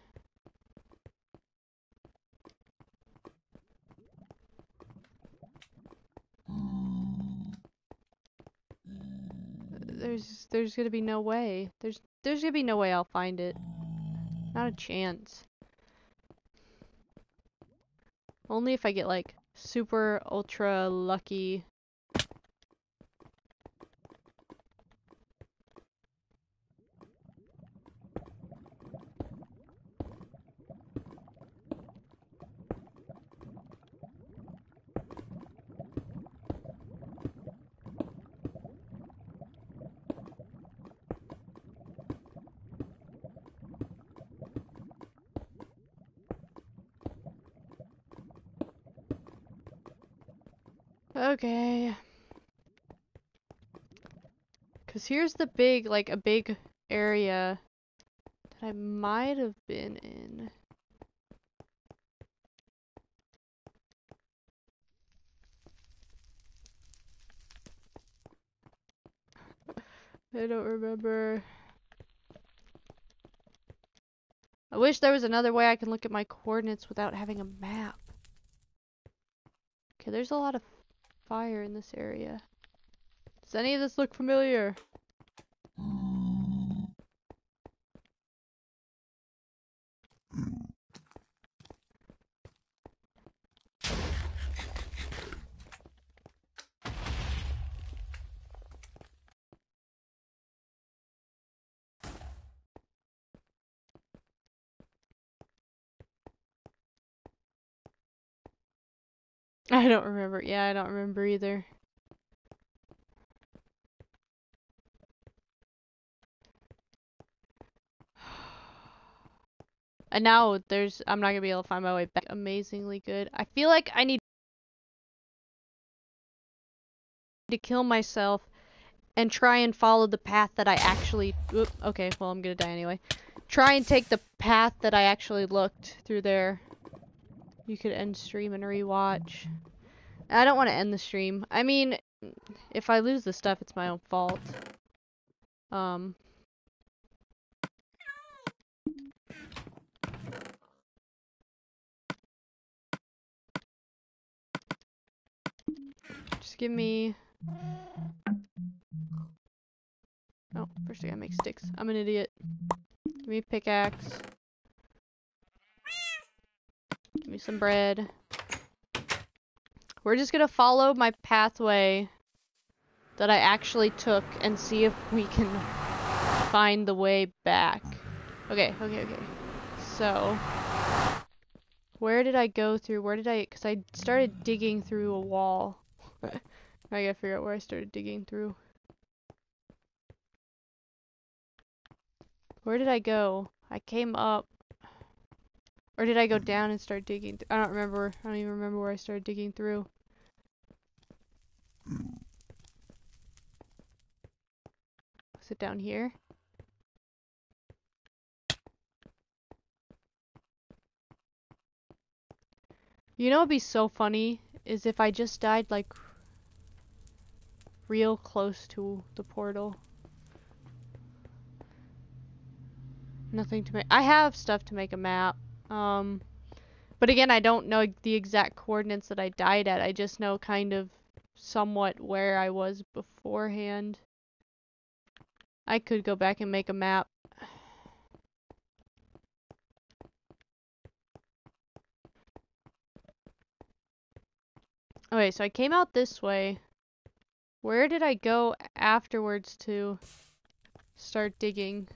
There's there's gonna be no way. There's there's gonna be no way I'll find it. Not a chance. Only if I get like super ultra lucky. Okay. Cause here's the big, like a big area that I might have been in. I don't remember. I wish there was another way I can look at my coordinates without having a map. Okay, there's a lot of fire in this area. Does any of this look familiar? I don't remember. Yeah, I don't remember either. And now there's, I'm not gonna be able to find my way back. Amazingly good. I feel like I need to kill myself and try and follow the path that I actually, oop, okay, well I'm gonna die anyway. Try and take the path that I actually looked through there. You could end stream and rewatch. I don't want to end the stream. I mean, if I lose the stuff, it's my own fault. Um... Just give me... Oh, first I gotta make sticks. I'm an idiot. Give me a pickaxe. Give me some bread. We're just gonna follow my pathway that I actually took and see if we can find the way back. Okay, okay, okay. So... Where did I go through? Where did I... Because I started digging through a wall. I gotta figure out where I started digging through. Where did I go? I came up. Or did I go down and start digging? Th I don't remember. I don't even remember where I started digging through. Was it down here? You know what'd be so funny? Is if I just died, like, real close to the portal. Nothing to make. I have stuff to make a map. Um, but again, I don't know the exact coordinates that I died at. I just know kind of somewhat where I was beforehand. I could go back and make a map. Okay, so I came out this way. Where did I go afterwards to start digging?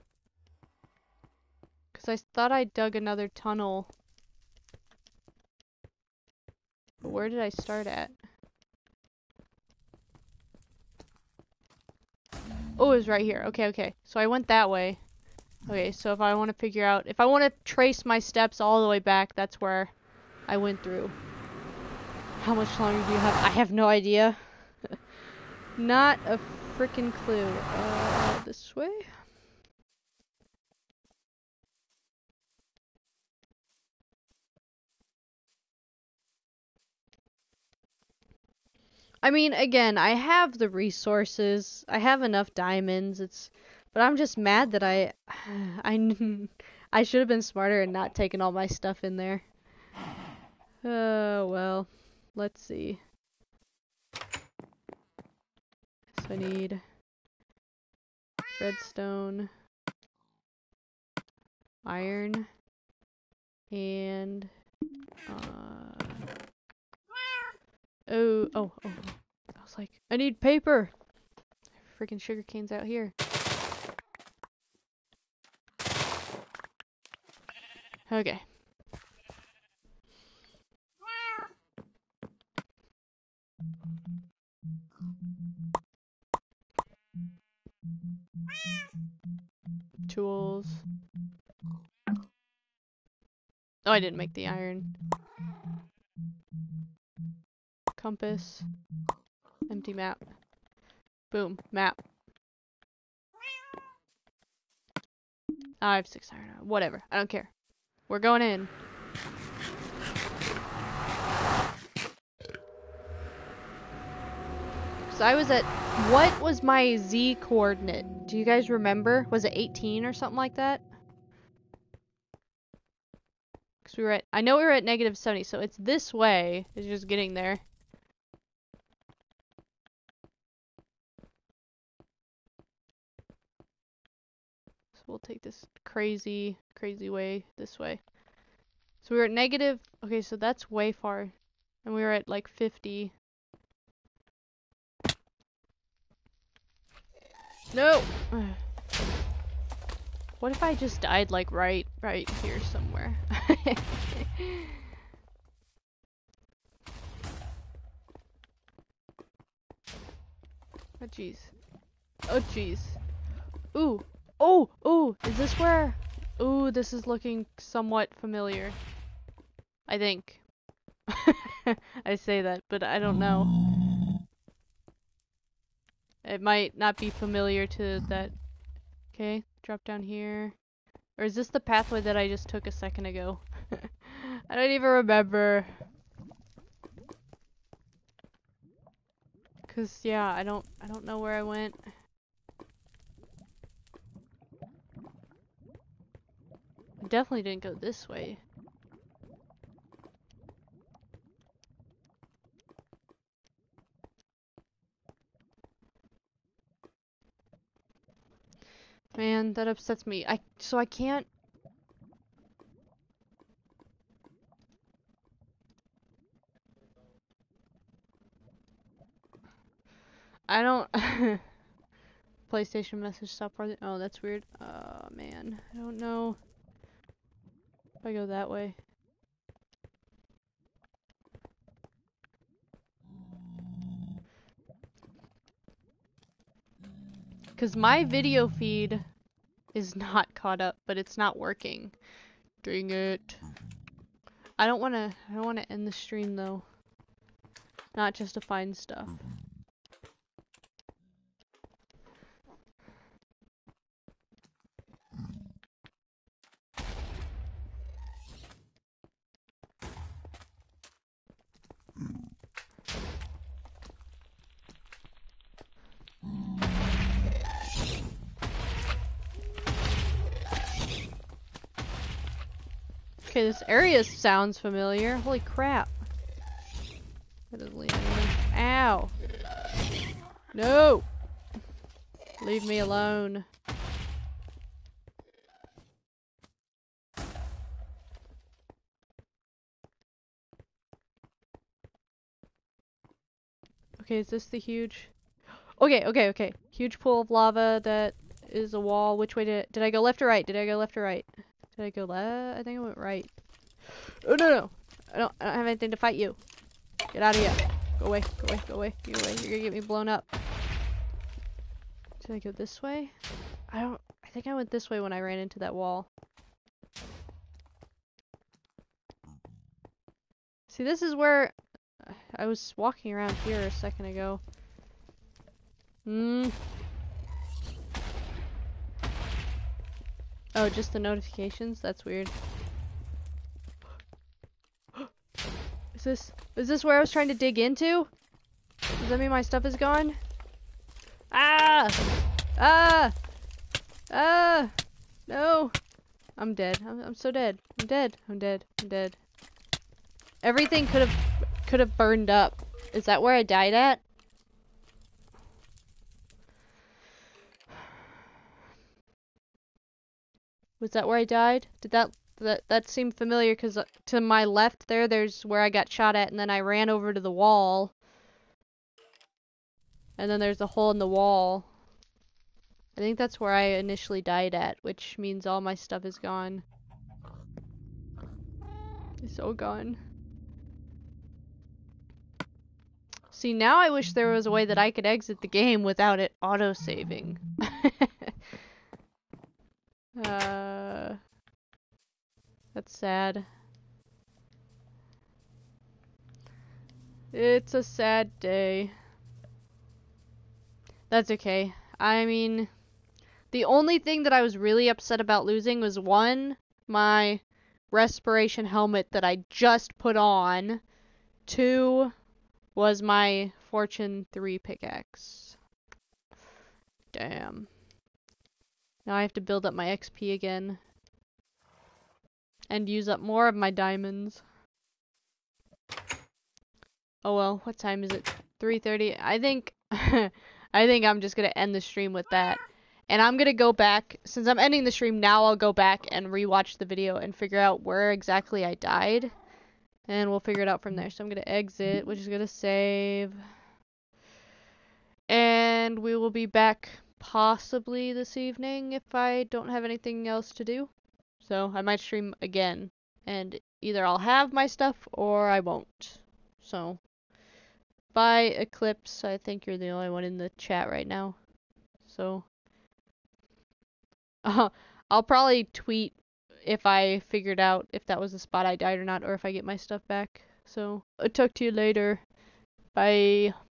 Because I thought I dug another tunnel. But where did I start at? Oh, it was right here. Okay, okay. So I went that way. Okay, so if I want to figure out... If I want to trace my steps all the way back, that's where I went through. How much longer do you have? I have no idea. Not a freaking clue. Uh, this way? I mean, again, I have the resources. I have enough diamonds. It's, but I'm just mad that I, I, I should have been smarter and not taken all my stuff in there. Oh, uh, well, let's see. So I need redstone, iron, and, uh... Oh, oh, oh. I was like, I need paper! Freaking sugar canes out here. Okay. Tools. Oh, I didn't make the iron. Compass. Empty map. Boom. Map. Oh, I have six iron. Whatever. I don't care. We're going in. So I was at... What was my Z coordinate? Do you guys remember? Was it eighteen or something like that? Because we were at... I know we were at negative seventy, so it's this way. It's just getting there. So we'll take this crazy, crazy way this way. So we were at negative... Okay, so that's way far. And we were at like fifty. No! What if I just died like right, right here somewhere? Oh jeez. Oh jeez. Ooh. Oh, ooh, is this where? Ooh, this is looking somewhat familiar. I think. I say that, but I don't know. It might not be familiar to that. Okay, drop down here. Or is this the pathway that I just took a second ago? I don't even remember. Cause yeah, I don't I don't know where I went. I definitely didn't go this way. Man, that upsets me. I so I can't. I don't. PlayStation message stop for the. Oh, that's weird. Oh man, I don't know if I go that way. Cause my video feed is not caught up, but it's not working. Dang it. I don't wanna. I don't wanna end the stream though. Not just to find stuff. Okay, this area sounds familiar. Holy crap. That is leaving me. Ow. No! Leave me alone. Okay, is this the huge... Okay, okay, okay. Huge pool of lava that is a wall. Which way did... Did I go left or right? Did I go left or right? Did I go left? I think I went right. Oh, no, no. I don't, I don't have anything to fight you. Get out of here. Go away, go away, go away, go away. You're gonna get me blown up. Did I go this way? I don't... I think I went this way when I ran into that wall. See, this is where... I was walking around here a second ago. Hmm. Oh, just the notifications? That's weird. Is this... Is this where I was trying to dig into? Does that mean my stuff is gone? Ah! Ah! Ah! No! I'm dead. I'm, I'm so dead. I'm dead. I'm dead. I'm dead. Everything could have... could have burned up. Is that where I died at? Was that where I died? Did that that that seem familiar? Because uh, to my left there, there's where I got shot at, and then I ran over to the wall, and then there's a hole in the wall. I think that's where I initially died at, which means all my stuff is gone. It's all gone. See, now I wish there was a way that I could exit the game without it auto-saving. uh, that's sad. It's a sad day. That's okay. I mean, the only thing that I was really upset about losing was one, my respiration helmet that I just put on. Two was my Fortune three pickaxe. Damn. Now I have to build up my X P again. And use up more of my diamonds. Oh well, what time is it? three thirty. I think I think I'm just gonna end the stream with that. And I'm gonna go back, since I'm ending the stream now, I'll go back and rewatch the video and figure out where exactly I died. And we'll figure it out from there. So I'm gonna exit, which is gonna save. And we will be back possibly this evening if I don't have anything else to do. So I might stream again. And either I'll have my stuff or I won't. So Bye, Eclipse. I think you're the only one in the chat right now. So, uh, I'll probably tweet if I figured out if that was the spot I died or not, or if I get my stuff back. So, I'll talk to you later. Bye.